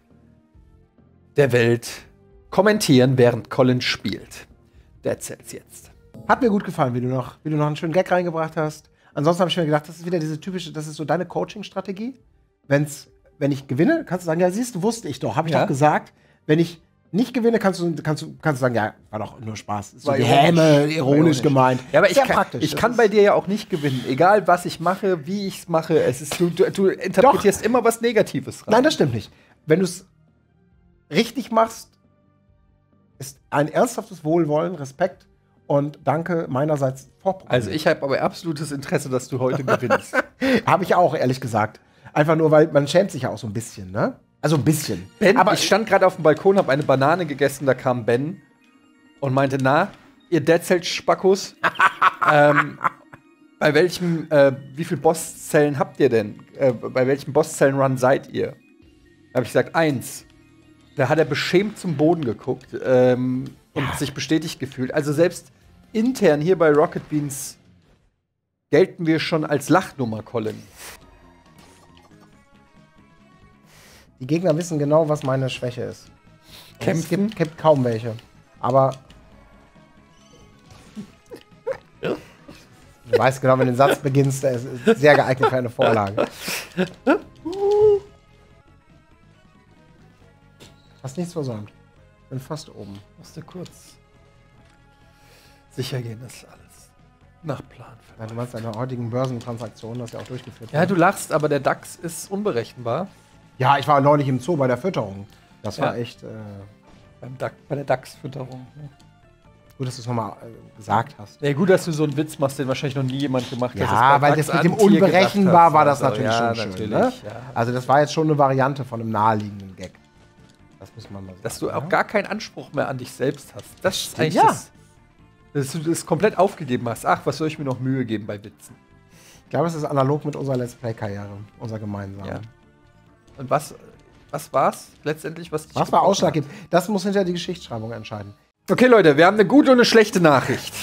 der Welt kommentieren, während Colin spielt. Dead Cells jetzt. Hat mir gut gefallen, wie du noch, wie du noch einen schönen Gag reingebracht hast. Ansonsten habe ich mir gedacht, das ist wieder diese typische, das ist so deine Coaching-Strategie. Wenn's, wenn ich gewinne, kannst du sagen, ja, siehst du, wusste ich doch, habe ich Ja. doch gesagt. Wenn ich nicht gewinne, kannst du, kannst du, kannst du sagen, ja, war doch nur Spaß. Ist so War die ironisch. Häme, War ironisch, ironisch. gemeint. Ja, aber ich Sehr kann, praktisch. ich Das kann ist- bei dir ja auch nicht gewinnen. Egal, was ich mache, wie ich es mache. Es ist, du, du, du interpretierst immer was Negatives rein. Nein, das stimmt nicht. Wenn du es richtig machst, ist ein ernsthaftes Wohlwollen, Respekt und Danke meinerseits vorprogrammiert. Also ich habe aber absolutes Interesse, dass du heute gewinnst. Habe ich auch, ehrlich gesagt. Einfach nur, weil man schämt sich ja auch so ein bisschen, ne? Also ein bisschen. Ben, aber ich stand gerade auf dem Balkon, habe eine Banane gegessen, da kam Ben und meinte, na, ihr Dead Cells Spackos, ähm, bei welchem, äh, wie viel Bosszellen habt ihr denn? Äh, bei welchem Bosszellen-Run seid ihr? Da habe ich gesagt, eins. Da hat er beschämt zum Boden geguckt ähm, und sich bestätigt gefühlt. Also selbst intern hier bei Rocket Beans gelten wir schon als Lachnummer, Colin. die Gegner wissen genau, was meine Schwäche ist. Und Es Kämpfen? gibt, gibt kaum welche. Aber Du weißt genau, wenn du den Satz beginnst, der ist sehr geeignet für eine Vorlage. Hast nichts versäumt. Bin fast oben. Musste kurz sicher gehen, dass alles nach Plan Ja, verläuft. du meinst deine heutigen Börsentransaktionen, das ja auch durchgeführt. Ja, du lachst, aber der DAX ist unberechenbar. Ja, ich war neulich im Zoo bei der Fütterung. Das war Ja. echt äh, Beim DAX, bei der DAX-Fütterung. Ne? gut, dass du es nochmal äh, gesagt hast. Ja, gut, dass du so einen Witz machst, den wahrscheinlich noch nie jemand gemacht hat. dass Ja, bei weil DAX das mit dem an Tier gedacht Unberechenbar hast. war das Also, natürlich ja, schon schön. natürlich, Ne? ja. Also das war jetzt schon eine Variante von einem naheliegenden Gag. Das muss man mal sagen. Dass du auch ja? gar keinen Anspruch mehr an dich selbst hast. Das ist eigentlich Ja. das, dass du das komplett aufgegeben hast. Ach, was soll ich mir noch Mühe geben bei Witzen? Ich glaube, es ist analog mit unserer Let's Play-Karriere, unser gemeinsamer. Ja. Und was, was war's letztendlich? Was, dich Was war gebrochen ausschlaggebend? Das muss hinter die Geschichtsschreibung entscheiden. hat? Okay, Leute, wir haben eine gute und eine schlechte Nachricht.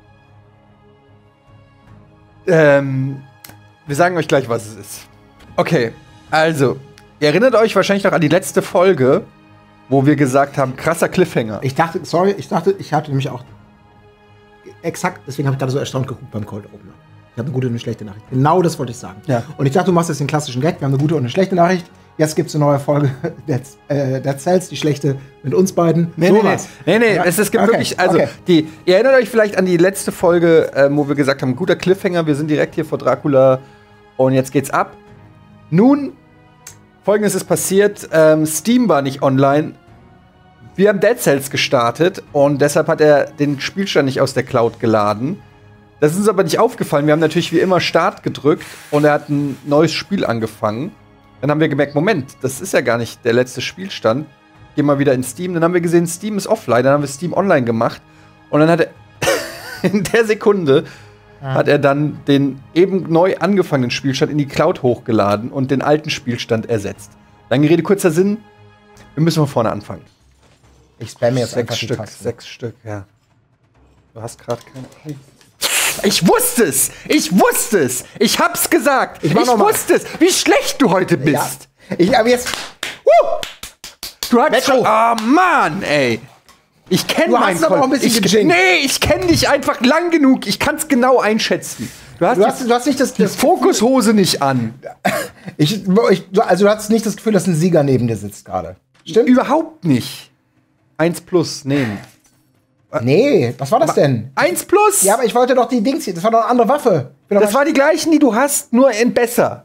Ähm, wir sagen euch gleich, was es ist. Okay, also, ihr erinnert euch wahrscheinlich noch an die letzte Folge, wo wir gesagt haben, krasser Cliffhanger. Ich dachte, sorry, ich dachte, ich hatte nämlich auch exakt, deswegen habe ich gerade so erstaunt geguckt beim Cold Opener. Ich habe eine gute und eine schlechte Nachricht. Genau das wollte ich sagen. Ja. Und ich dachte, du machst jetzt den klassischen Gag. Wir haben eine gute und eine schlechte Nachricht. Jetzt gibt es eine neue Folge der, äh, der Cells, die schlechte mit uns beiden. Nee, nee, nee, Sowas. nee, nee, Ja, es, es gibt okay, wirklich, also, okay. die, ihr erinnert euch vielleicht an die letzte Folge, ähm, wo wir gesagt haben, guter Cliffhanger, wir sind direkt hier vor Dracula und jetzt geht's ab. Nun, Folgendes ist passiert, ähm, Steam war nicht online, wir haben Dead Cells gestartet und deshalb hat er den Spielstand nicht aus der Cloud geladen. Das ist uns aber nicht aufgefallen, wir haben natürlich wie immer Start gedrückt und er hat ein neues Spiel angefangen. Dann haben wir gemerkt, Moment, das ist ja gar nicht der letzte Spielstand. Gehen wir wieder in Steam. Dann haben wir gesehen, Steam ist offline. Dann haben wir Steam online gemacht. Und dann hat er in der Sekunde hat er dann den eben neu angefangenen Spielstand in die Cloud hochgeladen und den alten Spielstand ersetzt. Lange Rede, kurzer Sinn. Wir müssen von vorne anfangen. Ich spamme jetzt einfach Sechs die Stück, Tasten. sechs Stück, ja. Du hast gerade keine. Ich wusste es! Ich wusste es! Ich hab's gesagt! Ich, mach noch mal. wusste es! Wie schlecht du heute bist! Ja. Ich habe jetzt. Du hast Metro. schon. Oh Mann, ey! Ich kenne Du meinen hast aber auch ein bisschen ich, gejinkt. Nee, ich kenne dich einfach lang genug. Ich kann's genau einschätzen. Du hast, Du die, hast, du hast nicht das, die das Fokushose nicht an. ich, ich, also du hast nicht das Gefühl, dass ein Sieger neben dir sitzt gerade. Stimmt? Überhaupt nicht. Eins plus nehmen. Nee, was war das denn? Eins plus? Ja, aber ich wollte doch die Dings hier. Das war doch eine andere Waffe. Ich bin doch das war die gleichen, die du hast, nur in besser.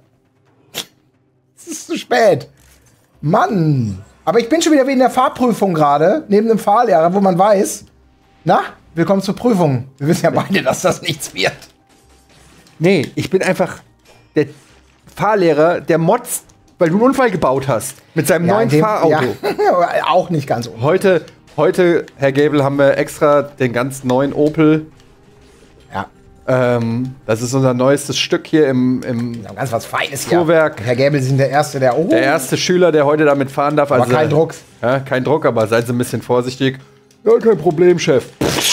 Es ist zu spät. Mann. Aber ich bin schon wieder wie in der Fahrprüfung gerade, neben dem Fahrlehrer, wo man weiß, na, willkommen zur Prüfung. Wir wissen ja beide, dass das nichts wird. Nee, ich bin einfach der Fahrlehrer, der motzt, weil du einen Unfall gebaut hast. Mit seinem Ja, neuen in dem- Fahrauto. Ja, auch nicht ganz ohne. Heute, heute, Herr Gäbel, haben wir extra den ganz neuen Opel. Ja, Ähm, das ist unser neuestes Stück hier im, im wir haben ganz was Feines hier. Fuhrwerk. Herr Gäbel, Sie sind der Erste, der... Oh, Der erste Schüler, der heute damit fahren darf. aber kein Druck. Ja, kein Druck, aber seid ein bisschen vorsichtig. Ja, kein Problem, Chef.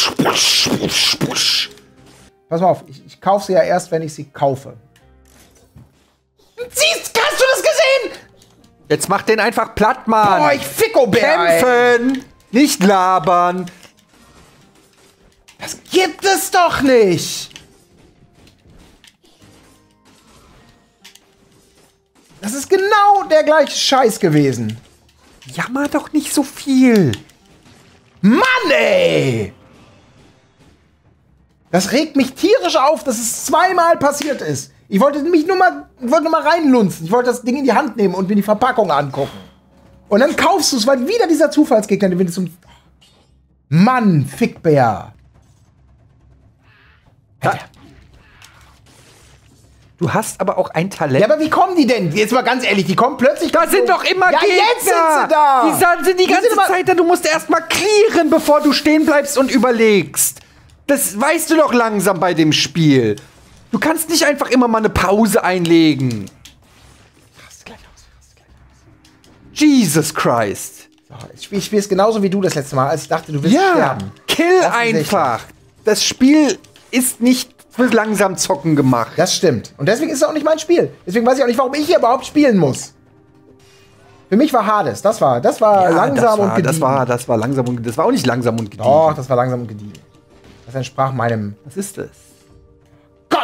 Pass mal auf, ich, ich kaufe sie ja erst, wenn ich sie kaufe. Siehst, hast du das gesehen? Jetzt mach den einfach platt, Mann. Oh, ich Fickobär, ey. Kämpfen, nicht labern. Das gibt es doch nicht! Das ist genau der gleiche Scheiß gewesen. Jammer doch nicht so viel. Mann, ey! Das regt mich tierisch auf, dass es zweimal passiert ist. Ich wollte mich nur mal, ich wollte nur mal reinlunzen. Ich wollte das Ding in die Hand nehmen und mir die Verpackung angucken. Und dann kaufst du es, weil wieder dieser Zufallsgegner, den wir zum... Mann, Fickbär. Alter. Du hast aber auch ein Talent. Ja, aber wie kommen die denn? Jetzt mal ganz ehrlich, die kommen plötzlich... Da sind doch immer Ja, Gegner. jetzt sind sie da. Die sind- sind die Die ganze sind aber- Zeit da. Du musst erst mal clearen, bevor du stehen bleibst und überlegst. Das weißt du doch langsam bei dem Spiel. Du kannst nicht einfach immer mal eine Pause einlegen. Jesus Christ. Ich spiele spiel es genauso wie du das letzte Mal, als ich dachte, du willst Ja, sterben. kill Offensichtlich. einfach. Das Spiel ist nicht für langsam zocken gemacht. Das stimmt. Und deswegen ist es auch nicht mein Spiel. Deswegen weiß ich auch nicht, warum ich hier überhaupt spielen muss. Für mich war Hades. Das war, das war Ja, langsam das war, und gediegen. das war, das war langsam und das war auch nicht langsam und gediegen. Doch, das war langsam und gediegen. Das entsprach meinem Was ist das?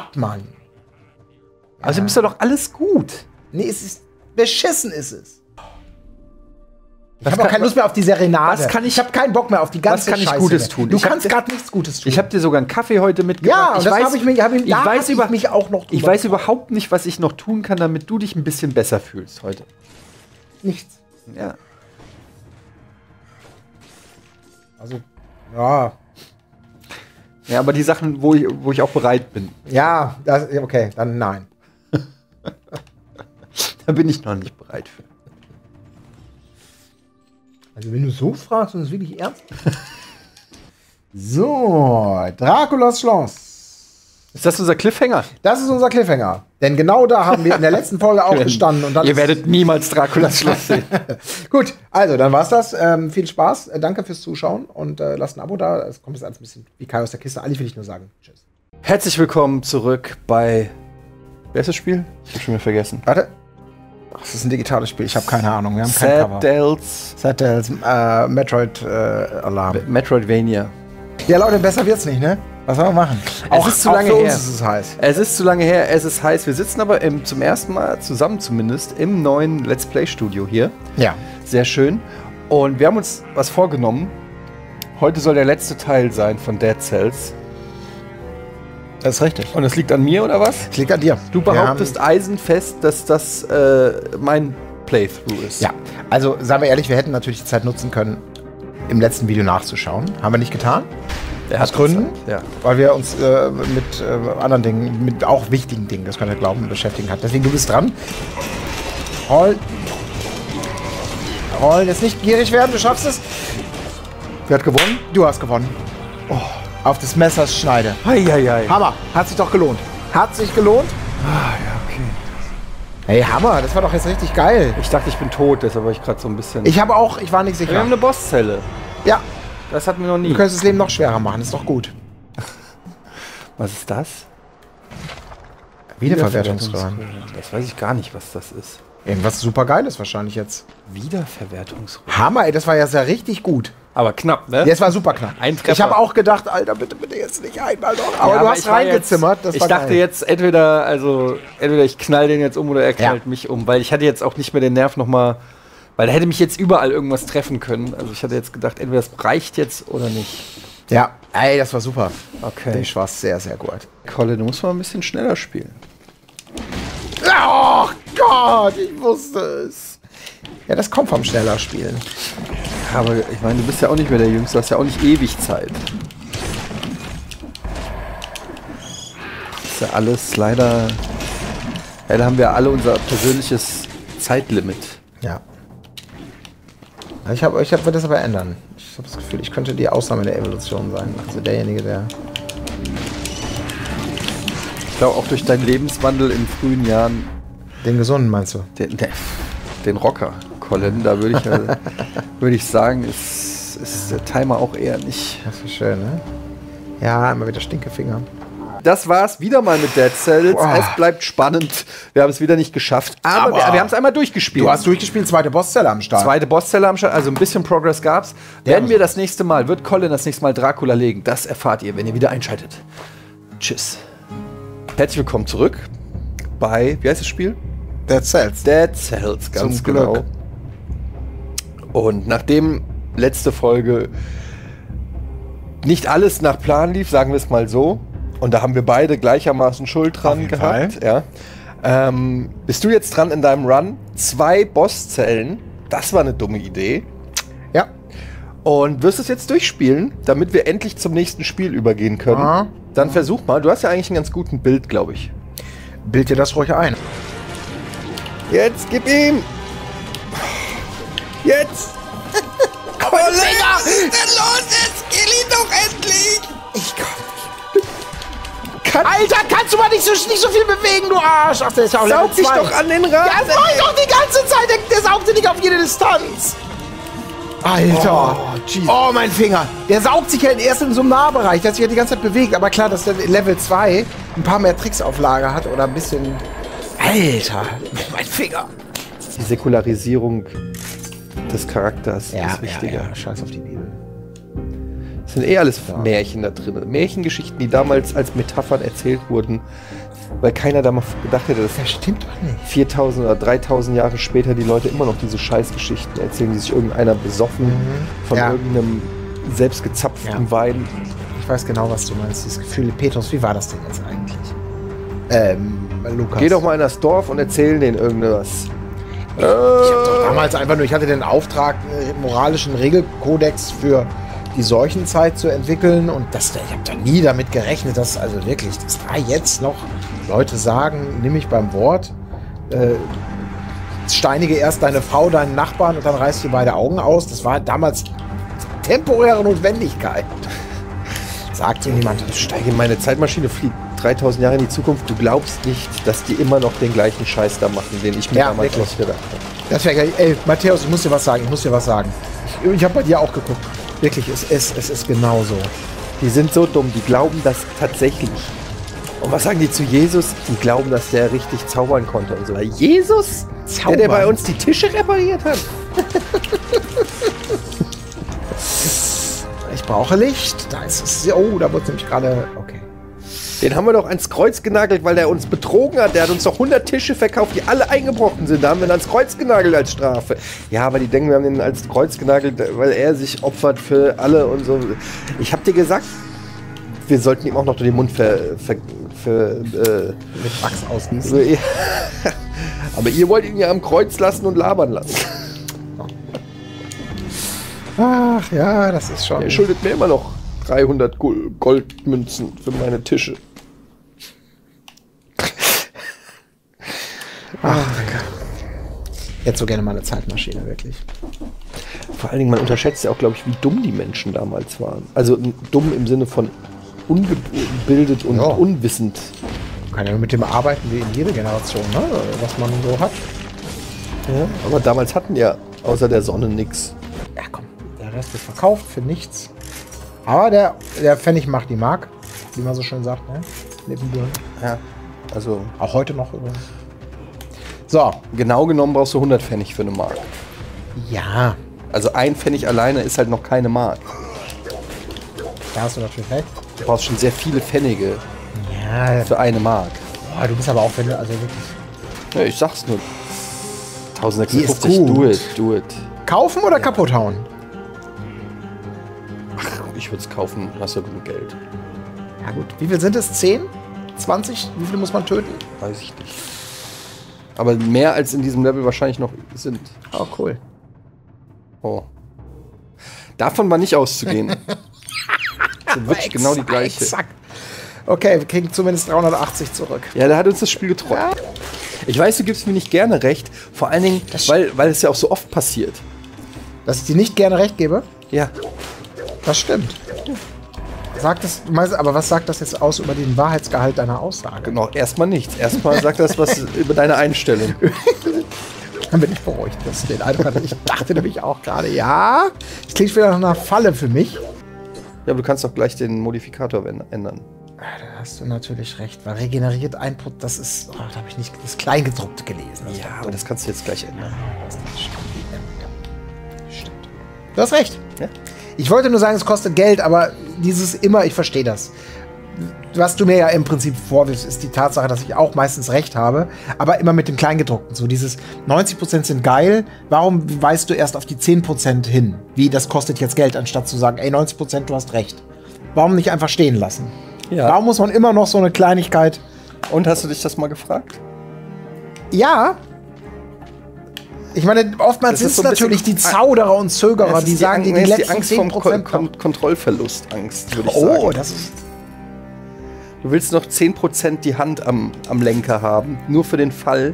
Gott, Mann. Also ist doch alles gut. Nee, es ist beschissen ist es. Ich Was habe auch kann- keine Lust mehr auf die Serenade. was kann ich- ich habe keinen Bock mehr auf die ganze was kann ich Scheiße Gutes mehr. tun? Du Ich hab kannst dir- gerade nichts Gutes tun. Ich habe dir sogar einen Kaffee heute mitgebracht. ja, und ich das weiß, habe ich mir, hab ich, ich da weiß hab über, ich mich auch noch ich drüber weiß überhaupt nicht, was ich noch tun kann, damit du dich ein bisschen besser fühlst heute. nichts. Ja. Also, ja. Ja, aber die Sachen, wo ich, wo ich auch bereit bin, Ja, das, okay, dann nein. da bin ich noch nicht bereit für. Also, wenn du so fragst und es wirklich ernst. So, Draculas Schloss. Ist das unser Cliffhanger? Das ist unser Cliffhanger. Denn genau da haben wir in der letzten Folge auch gestanden. Und dann Ihr ist- werdet niemals Draculas Schloss sehen. Gut, also dann war's das. Ähm, viel Spaß. Äh, danke fürs Zuschauen und äh, lasst ein Abo da. Es kommt jetzt alles ein bisschen wie Kai aus der Kiste. Eigentlich will ich nur sagen. Tschüss. Herzlich willkommen zurück bei. Wer ist das Spiel? Ich hab schon wieder vergessen. Warte. Ach, das ist ein digitales Spiel. Ich habe keine Ahnung. Wir haben kein Cover. Saddles Saddles, äh, Metroid äh, Alarm. Metroidvania. Ja, Leute, besser wird's nicht, ne? Was soll man machen? Es ist zu lange für her. uns ist es heiß. Es ist zu lange her, es ist heiß. Wir sitzen aber im, zum ersten Mal zusammen zumindest im neuen Let's Play Studio hier. Ja. Sehr schön. Und wir haben uns was vorgenommen. Heute soll der letzte Teil sein von Dead Cells. Das ist richtig. Und es liegt an mir, oder was? Es liegt an dir. Du Wir behauptest eisenfest, dass das äh, mein Playthrough ist. Ja, also sagen wir ehrlich, wir hätten natürlich die Zeit nutzen können, im letzten Video nachzuschauen. Haben wir nicht getan, Der aus Gründen? Ja. weil wir uns äh, mit äh, anderen Dingen, mit auch wichtigen Dingen, das könnt ihr glauben, beschäftigen hat. Deswegen, du bist dran. Roll. Roll, jetzt nicht gierig werden, du schaffst es. Wer hat gewonnen? Du hast gewonnen. Oh, auf des Messers Schneide. Eieiei. Hammer, hat sich doch gelohnt. Hat sich gelohnt? Ah, ja, okay. Hey, Hammer, das war doch jetzt richtig geil. Ich dachte, ich bin tot, deshalb war ich gerade so ein bisschen. Ich habe auch, ich war nicht wir haben sicher. eine Bosszelle. Ja, Das hatten wir noch nie. du könntest das Leben noch schwerer machen, ist doch gut. Was ist das? Wiederverwertungsröhren. Das weiß ich gar nicht, was das ist. Irgendwas super Geiles wahrscheinlich jetzt. Wiederverwertungsröhren. Hammer, ey, das war ja sehr richtig gut. Aber knapp, ne? Ja, es war super knapp. Ein Treffer. Ich habe auch gedacht, Alter, bitte, bitte jetzt nicht einmal noch. Aber Ja, du hast ich war reingezimmert. Jetzt, Das ich war dachte geil. jetzt entweder, also entweder ich knall den jetzt um oder er knallt Ja. mich um, weil ich hatte jetzt auch nicht mehr den Nerv noch mal, weil da hätte mich jetzt überall irgendwas treffen können. Also ich hatte jetzt gedacht, entweder das reicht jetzt oder nicht. Ja, ey, das war super. Okay. Ich war sehr, sehr gut. Colin, du musst mal ein bisschen schneller spielen. Oh Gott, ich wusste es. Ja, das kommt vom schneller Spielen. Aber ich meine, du bist ja auch nicht mehr der Jüngste, hast ja auch nicht ewig Zeit. Das ist ja alles leider. Leider haben wir alle unser persönliches Zeitlimit. Ja. Ich habe ich hab, will das aber ändern. Ich habe das Gefühl, ich könnte die Ausnahme der Evolution sein. Also derjenige, der. Ich glaube auch durch deinen Lebenswandel in frühen Jahren, Den Gesunden meinst du? den, den, den Rocker, Colin, da würde ich, äh, würd ich sagen, ist, ist der Timer auch eher nicht. Das ist schön, ne? Ja, immer wieder Stinkefinger. Das war's wieder mal mit Dead Cells. Boah. Es bleibt spannend. Wir haben es wieder nicht geschafft, aber, Aber wir, wir haben es einmal durchgespielt. Du hast durchgespielt, zweite Bosszelle am Start. Zweite Bosszelle am Start, also ein bisschen Progress gab's. Werden wir das nächste Mal, wird Colin das nächste Mal Dracula legen. Das erfahrt ihr, wenn ihr wieder einschaltet. Tschüss. Herzlich willkommen zurück bei, wie heißt das Spiel? Dead Cells. Dead Cells, ganz Zum Glück. genau. Und nachdem letzte Folge nicht alles nach Plan lief, sagen wir es mal so, und da haben wir beide gleichermaßen Schuld dran jeden gehabt, ja, ähm, bist du jetzt dran in deinem Run? Zwei Bosszellen, das war eine dumme Idee. Ja. Und wirst es jetzt durchspielen, damit wir endlich zum nächsten Spiel übergehen können. Aha. Dann versuch mal, du hast ja eigentlich einen ganz guten Bild, glaube ich. Bild dir das ruhig ein. Jetzt gib ihm! Jetzt! Colin! Was ist denn los? Jetzt kill ihn doch endlich! Ich kann Alter, kannst du mal nicht so, nicht so viel bewegen, du Arsch! Ach, der ist ja auch Saug Level dich zwei. doch an den Rand! Ja, das mach ich doch die ganze Zeit! Der, der saugt sich nicht auf jede Distanz! Alter! Oh, Jesus. Oh, mein Finger! Der saugt sich ja erst in so einem Nahbereich, der hat sich ja die ganze Zeit bewegt. Aber klar, dass der Level zwei ein paar mehr Tricks auf Lager hat oder ein bisschen... Alter! Mein Finger! Die Säkularisierung des Charakters ist wichtiger. Ja, scheiß auf die Bibel. Es sind eh alles Märchen da drin. Märchengeschichten, die damals als Metaphern erzählt wurden, Weil keiner da mal gedacht hätte, dass Das stimmt doch nicht. viertausend oder dreitausend Jahre später die Leute immer noch diese Scheißgeschichten erzählen, die sich irgendeiner besoffen von Ja. irgendeinem selbstgezapften Ja. Wein. Ich weiß genau, was du meinst. Dieses Gefühl, Petrus, wie war das denn jetzt eigentlich? Ähm, Lukas. Geh doch mal in das Dorf und erzähl denen irgendwas. Ich habe doch damals einfach nur, ich hatte den Auftrag, einen moralischen Regelkodex für die Seuchenzeit zu entwickeln und das, ich habe da nie damit gerechnet, dass also wirklich, dass da jetzt noch Leute sagen, nimm mich beim Wort, äh, steinige erst deine Frau, deinen Nachbarn und dann reißt dir beide Augen aus. Das war damals temporäre Notwendigkeit. Sagt so niemand. Ich steige in meine Zeitmaschine, fliegt dreitausend Jahre in die Zukunft. Du glaubst nicht, dass die immer noch den gleichen Scheiß da machen, den ich mir Ja, damals wirklich. ausgedacht habe. Das wäre geil. Ey, Matthäus, ich muss dir was sagen, ich muss dir was sagen. Ich, ich habe bei dir auch geguckt. Wirklich, es ist, es ist genauso. Die sind so dumm, die glauben das tatsächlich. Und was sagen die zu Jesus? Die glauben, dass der richtig zaubern konnte und so. Weil Jesus? Der, der bei uns die Tische repariert hat? Ich brauche Licht. Da ist es. Oh, da wird nämlich gerade. Okay. Den haben wir doch ans Kreuz genagelt, weil der uns betrogen hat. Der hat uns doch hundert Tische verkauft, die alle eingebrochen sind. Da haben wir ihn ans Kreuz genagelt als Strafe. Ja, aber die denken, wir haben ihn als Kreuz genagelt, weil er sich opfert für alle und so. Ich hab dir gesagt, wir sollten ihm auch noch den Mund ver... ver, ver äh, Mit Wachs ausgießen. so, ja. Aber ihr wollt ihn ja am Kreuz lassen und labern lassen. Ach ja, das ist schon. Er schuldet mir immer noch dreihundert Gol- Goldmünzen für meine Tische. Ach, ich hätte so gerne mal eine Zeitmaschine, wirklich. Vor allen Dingen, man unterschätzt ja auch, glaube ich, wie dumm die Menschen damals waren. Also n- dumm im Sinne von ungebildet und Ja. unwissend. Man kann ja mit dem arbeiten wie in jeder Generation, ne? Was man so hat. Ja, aber damals hatten ja außer der Sonne nix. Ja, komm. Der Rest wird verkauft für nichts. Aber der, der Pfennig macht die Mark, wie man so schön sagt, ne? Nebenbüren. Ja. Also Auch heute noch übrigens. So. genau genommen brauchst du hundert Pfennig für eine Mark. Ja. Also ein Pfennig alleine ist halt noch keine Mark. Da hast du natürlich recht. Du brauchst schon sehr viele Pfennige Ja. für eine Mark. Boah, du bist aber auch, wenn du, also wirklich. Ja, ich sag's nur. Die ist eintausendsechshundertfünfzig, gut. do it, do it. Kaufen oder kaputt hauen? Ich würde es kaufen, hast du genug Geld. Ja gut. Wie viel sind es? zehn? zwanzig? Wie viele muss man töten? Weiß ich nicht. Aber mehr als in diesem Level wahrscheinlich noch sind. Oh, cool. Oh. Davon war nicht auszugehen. Das sind wirklich genau die gleiche. Exakt. Okay, wir kriegen zumindest dreihundertachtzig zurück. Ja, da hat uns das Spiel getroffen. Ich weiß, du gibst mir nicht gerne recht. Vor allen Dingen, weil, weil es ja auch so oft passiert. Dass ich dir nicht gerne recht gebe? Ja. Das stimmt. Sagt das, aber was sagt das jetzt aus über den Wahrheitsgehalt deiner Aussage? Genau, erstmal nichts. Erstmal sagt das was über deine Einstellung. Dann bin ich beruhigt. Das den Eindruck hatte. Ich dachte nämlich auch gerade, ja, das klingt wieder nach einer Falle für mich. Ja, aber du kannst doch gleich den Modifikator ändern. Da hast du natürlich recht, weil regeneriert ein Prozent, das ist, oh, da habe ich nicht das Kleingedruckte gelesen. Das Ja, war aber dumm. das kannst du jetzt gleich ändern. Das stimmt. Ja, ja. Stimmt. Du hast recht. Ja? Ich wollte nur sagen, es kostet Geld, aber dieses immer, ich verstehe das. Was du mir ja im Prinzip vorwirfst, ist die Tatsache, dass ich auch meistens recht habe, aber immer mit dem Kleingedruckten. So dieses neunzig Prozent sind geil, warum weist du erst auf die zehn Prozent hin? Wie, das kostet jetzt Geld, anstatt zu sagen, ey, neunzig Prozent, du hast recht. Warum nicht einfach stehen lassen? Ja. Warum muss man immer noch so eine Kleinigkeit? Und hast du dich das mal gefragt? Ja. Ich meine, oftmals Das sind ist es so ein natürlich die bisschen- Zauderer und Zögerer, Es ist die sagen, Ang- die, nee, die es ist letzten Angst zehn vom Kon Prozent. Kon Kontrollverlust, Angst, würde ich Oh, sagen. das ist. Du willst noch zehn Prozent die Hand am, am Lenker haben, nur für den Fall.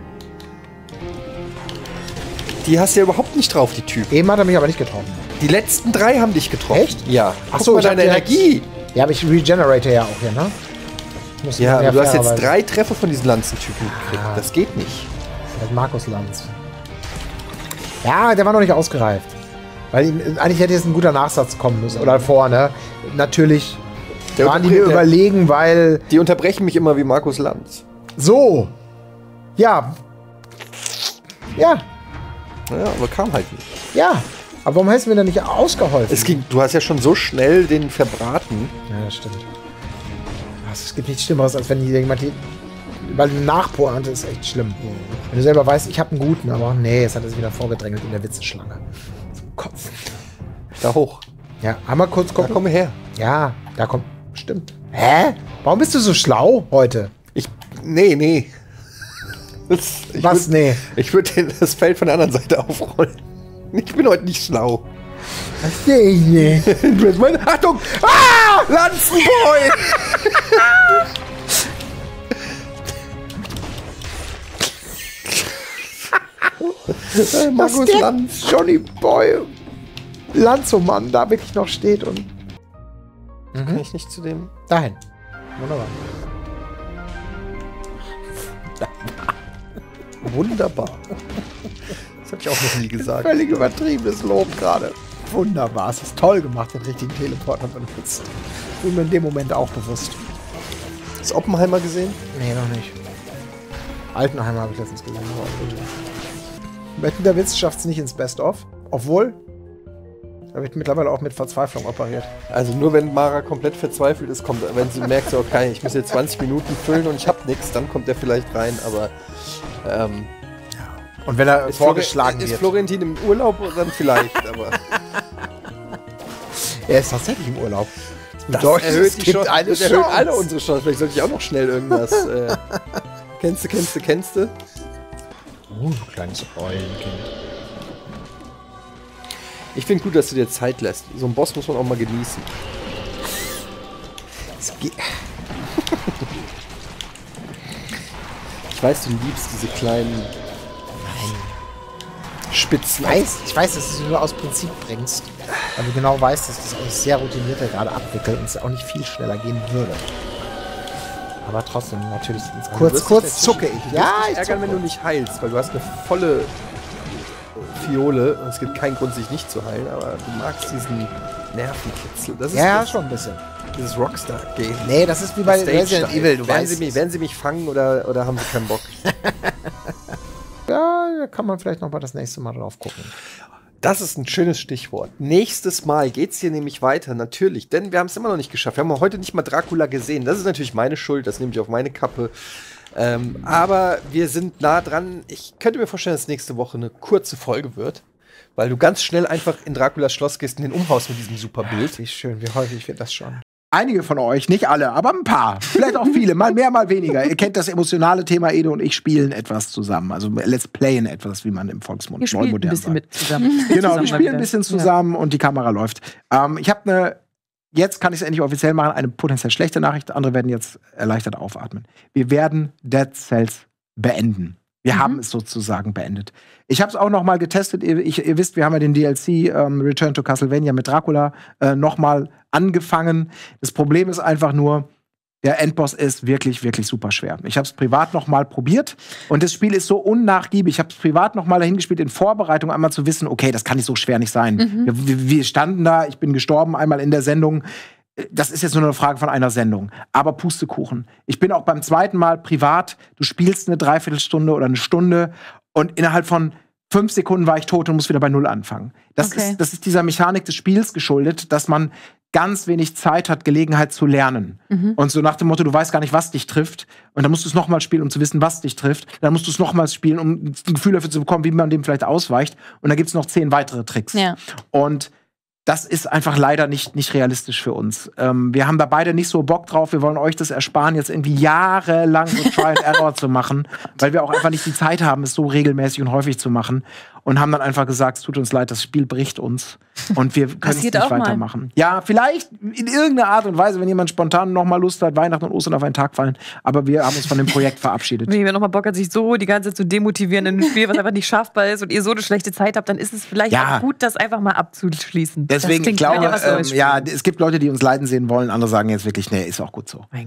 Die hast du ja überhaupt nicht drauf, die Typen. Eben hat er mich aber nicht getroffen. Die letzten drei haben dich getroffen. Echt? Ja. Ach Guck so, mal ich hab deine direkt- Energie. Ja, aber ich regenerate ja auch hier, ne? Muss Ja, man aber du hast jetzt fairerweise- drei Treffer von diesen Lanzentypen gekriegt. Ah. Das geht nicht. Das ist Markus Lanz. Ja, der war noch nicht ausgereift. Weil ihm, eigentlich hätte jetzt ein guter Nachsatz kommen müssen. Oder vorne. Natürlich Der waren die mir unterbricht- der- überlegen, weil. Die unterbrechen mich immer wie Markus Lanz. So. Ja. Ja. Ja, aber kam halt nicht. Ja. Aber warum hast du mir denn nicht ausgeholfen? Es ging, du hast ja schon so schnell den verbraten. Ja, das stimmt. Was, es gibt nichts Schlimmeres, als wenn jemand die Weil eine Nachpointe ist echt schlimm. Wenn du selber weißt, ich habe einen guten, aber nee, jetzt hat er sich wieder vorgedrängelt in der Witzeschlange. Zum Kotzen. Da hoch. Ja, einmal kurz Da gucken. komm her. Ja, da kommt. Stimmt. Hä? Warum bist du so schlau heute? Ich. Nee, nee. Das, ich Was? würd, Nee. Ich würde das Feld von der anderen Seite aufrollen. Ich bin heute nicht schlau. Das sehe ich nicht. Du hast meine. Achtung! Ah! Lanzenboy! Äh, Markus der- Lanz. Johnny Boy. Lanzomann da wirklich noch steht und. Kann ich nicht zu dem. Dahin. Wunderbar. Wunderbar. Das hab ich auch noch nie gesagt. Völlig übertriebenes Lob gerade. Wunderbar. Es ist toll gemacht, den richtigen Teleporter benutzt. Wurde mir in dem Moment auch bewusst. Hast du Oppenheimer gesehen? Nee, noch nicht. Altenheimer habe ich letztens gesehen. Wetten, der Witz schafft es nicht ins Best-of. Obwohl, da wird mittlerweile auch mit Verzweiflung operiert. Also nur wenn Mara komplett verzweifelt ist, kommt, wenn sie merkt, so, okay, ich muss jetzt zwanzig Minuten füllen und ich hab nichts, dann kommt er vielleicht rein, aber ähm, Und wenn er ist, vorgeschlagen Flori- ist wird. Florentin im Urlaub, dann vielleicht, aber Er ist tatsächlich im Urlaub. das bedeutet, es erhöht, die gibt Chance, eine das erhöht Chance. alle unsere Chancen. Vielleicht sollte ich auch noch schnell irgendwas äh, kennst du, kennst du, kennst du? Oh, du kleines Eulenkind. Ich finde gut, dass du dir Zeit lässt. So einen Boss muss man auch mal genießen. Es geht- Ich weiß, du liebst diese kleinen Spitzen. Ich weiß, ich weiß, dass du es nur aus Prinzip bringst. Weil du genau weißt, dass das alles sehr routiniert gerade abwickelt und es auch nicht viel schneller gehen würde. Aber trotzdem, natürlich, Du kurz, wirst kurz dich zucke dazwischen- ich. Du Ja, wirst dich ich ärgern, zucke. wenn du nicht heilst, weil du hast eine volle Fiole und es gibt keinen Grund, sich nicht zu heilen, aber du magst diesen Nervenkitzel. Das ist Ja, das, schon ein bisschen. dieses Rockstar-Game. Nee, das ist wie bei Stage Resident Style. Evil, du werden weißt. Sie mich, werden Sie mich fangen oder, oder haben Sie keinen Bock? Ja, da kann man vielleicht noch mal das nächste Mal drauf gucken. Das ist ein schönes Stichwort. Nächstes Mal geht's hier nämlich weiter, natürlich. Denn wir haben es immer noch nicht geschafft. Wir haben heute nicht mal Dracula gesehen. Das ist natürlich meine Schuld, das nehme ich auf meine Kappe. Ähm, aber wir sind nah dran. Ich könnte mir vorstellen, dass nächste Woche eine kurze Folge wird. Weil du ganz schnell einfach in Draculas Schloss gehst und den umhaust mit diesem super Bild. Wie schön, wie häufig wird das schon. Einige von euch, nicht alle, aber ein paar. Vielleicht auch viele, mal mehr, mal weniger. Ihr kennt das emotionale Thema, Ede und ich spielen etwas zusammen. Also let's playen etwas, wie man im Volksmund Ihr spielt ein neumodern bisschen sagt. mit zusammen. Genau, Zusammen wir mal spielen wieder. ein bisschen zusammen und die Kamera läuft. Ähm, ich habe eine, jetzt kann ich es endlich offiziell machen, eine potenziell schlechte Nachricht. Andere werden jetzt erleichtert aufatmen. Wir werden Dead Cells beenden. Wir Mhm. haben es sozusagen beendet. Ich habe es auch noch mal getestet. Ihr, ich, ihr wisst, wir haben ja den D L C ähm, Return to Castlevania mit Dracula äh, noch mal angefangen. Das Problem ist einfach nur, der Endboss ist wirklich, wirklich super schwer. Ich habe es privat noch mal probiert und das Spiel ist so unnachgiebig. Ich habe es privat noch mal dahin gespielt in Vorbereitung, einmal zu wissen, okay, das kann nicht so schwer nicht sein. Mhm. Wir, wir, wir standen da, ich bin gestorben einmal in der Sendung. Das ist jetzt nur eine Frage von einer Sendung. Aber Pustekuchen. Ich bin auch beim zweiten Mal privat. Du spielst eine Dreiviertelstunde oder eine Stunde und innerhalb von fünf Sekunden war ich tot und muss wieder bei Null anfangen. Das, Okay. ist, das ist dieser Mechanik des Spiels geschuldet, dass man ganz wenig Zeit hat, Gelegenheit zu lernen. Mhm. Und so nach dem Motto, du weißt gar nicht, was dich trifft. Und dann musst du es nochmal spielen, um zu wissen, was dich trifft. Dann musst du es nochmals spielen, um ein Gefühl dafür zu bekommen, wie man dem vielleicht ausweicht. Und dann gibt es noch zehn weitere Tricks. Ja. Und das ist einfach leider nicht, nicht realistisch für uns. Ähm, wir haben da beide nicht so Bock drauf. Wir wollen euch das ersparen, jetzt irgendwie jahrelang so Try and Error zu machen, weil wir auch einfach nicht die Zeit haben, es so regelmäßig und häufig zu machen. Und haben dann einfach gesagt, es tut uns leid, das Spiel bricht uns. Und wir können es Passiert nicht auch mal. weitermachen. Ja, vielleicht in irgendeiner Art und Weise, wenn jemand spontan noch mal Lust hat, Weihnachten und Ostern auf einen Tag fallen. Aber wir haben uns von dem Projekt verabschiedet. Wenn jemand nochmal Bock hat, sich so die ganze Zeit zu demotivieren in einem Spiel, was einfach nicht schaffbar ist und ihr so eine schlechte Zeit habt, dann ist es vielleicht Ja. auch gut, das einfach mal abzuschließen. Deswegen, das ich glaube, ja, was ähm, Neues ja, spielen. es gibt Leute, die uns leiden sehen wollen. Andere sagen jetzt wirklich, nee, ist auch gut so.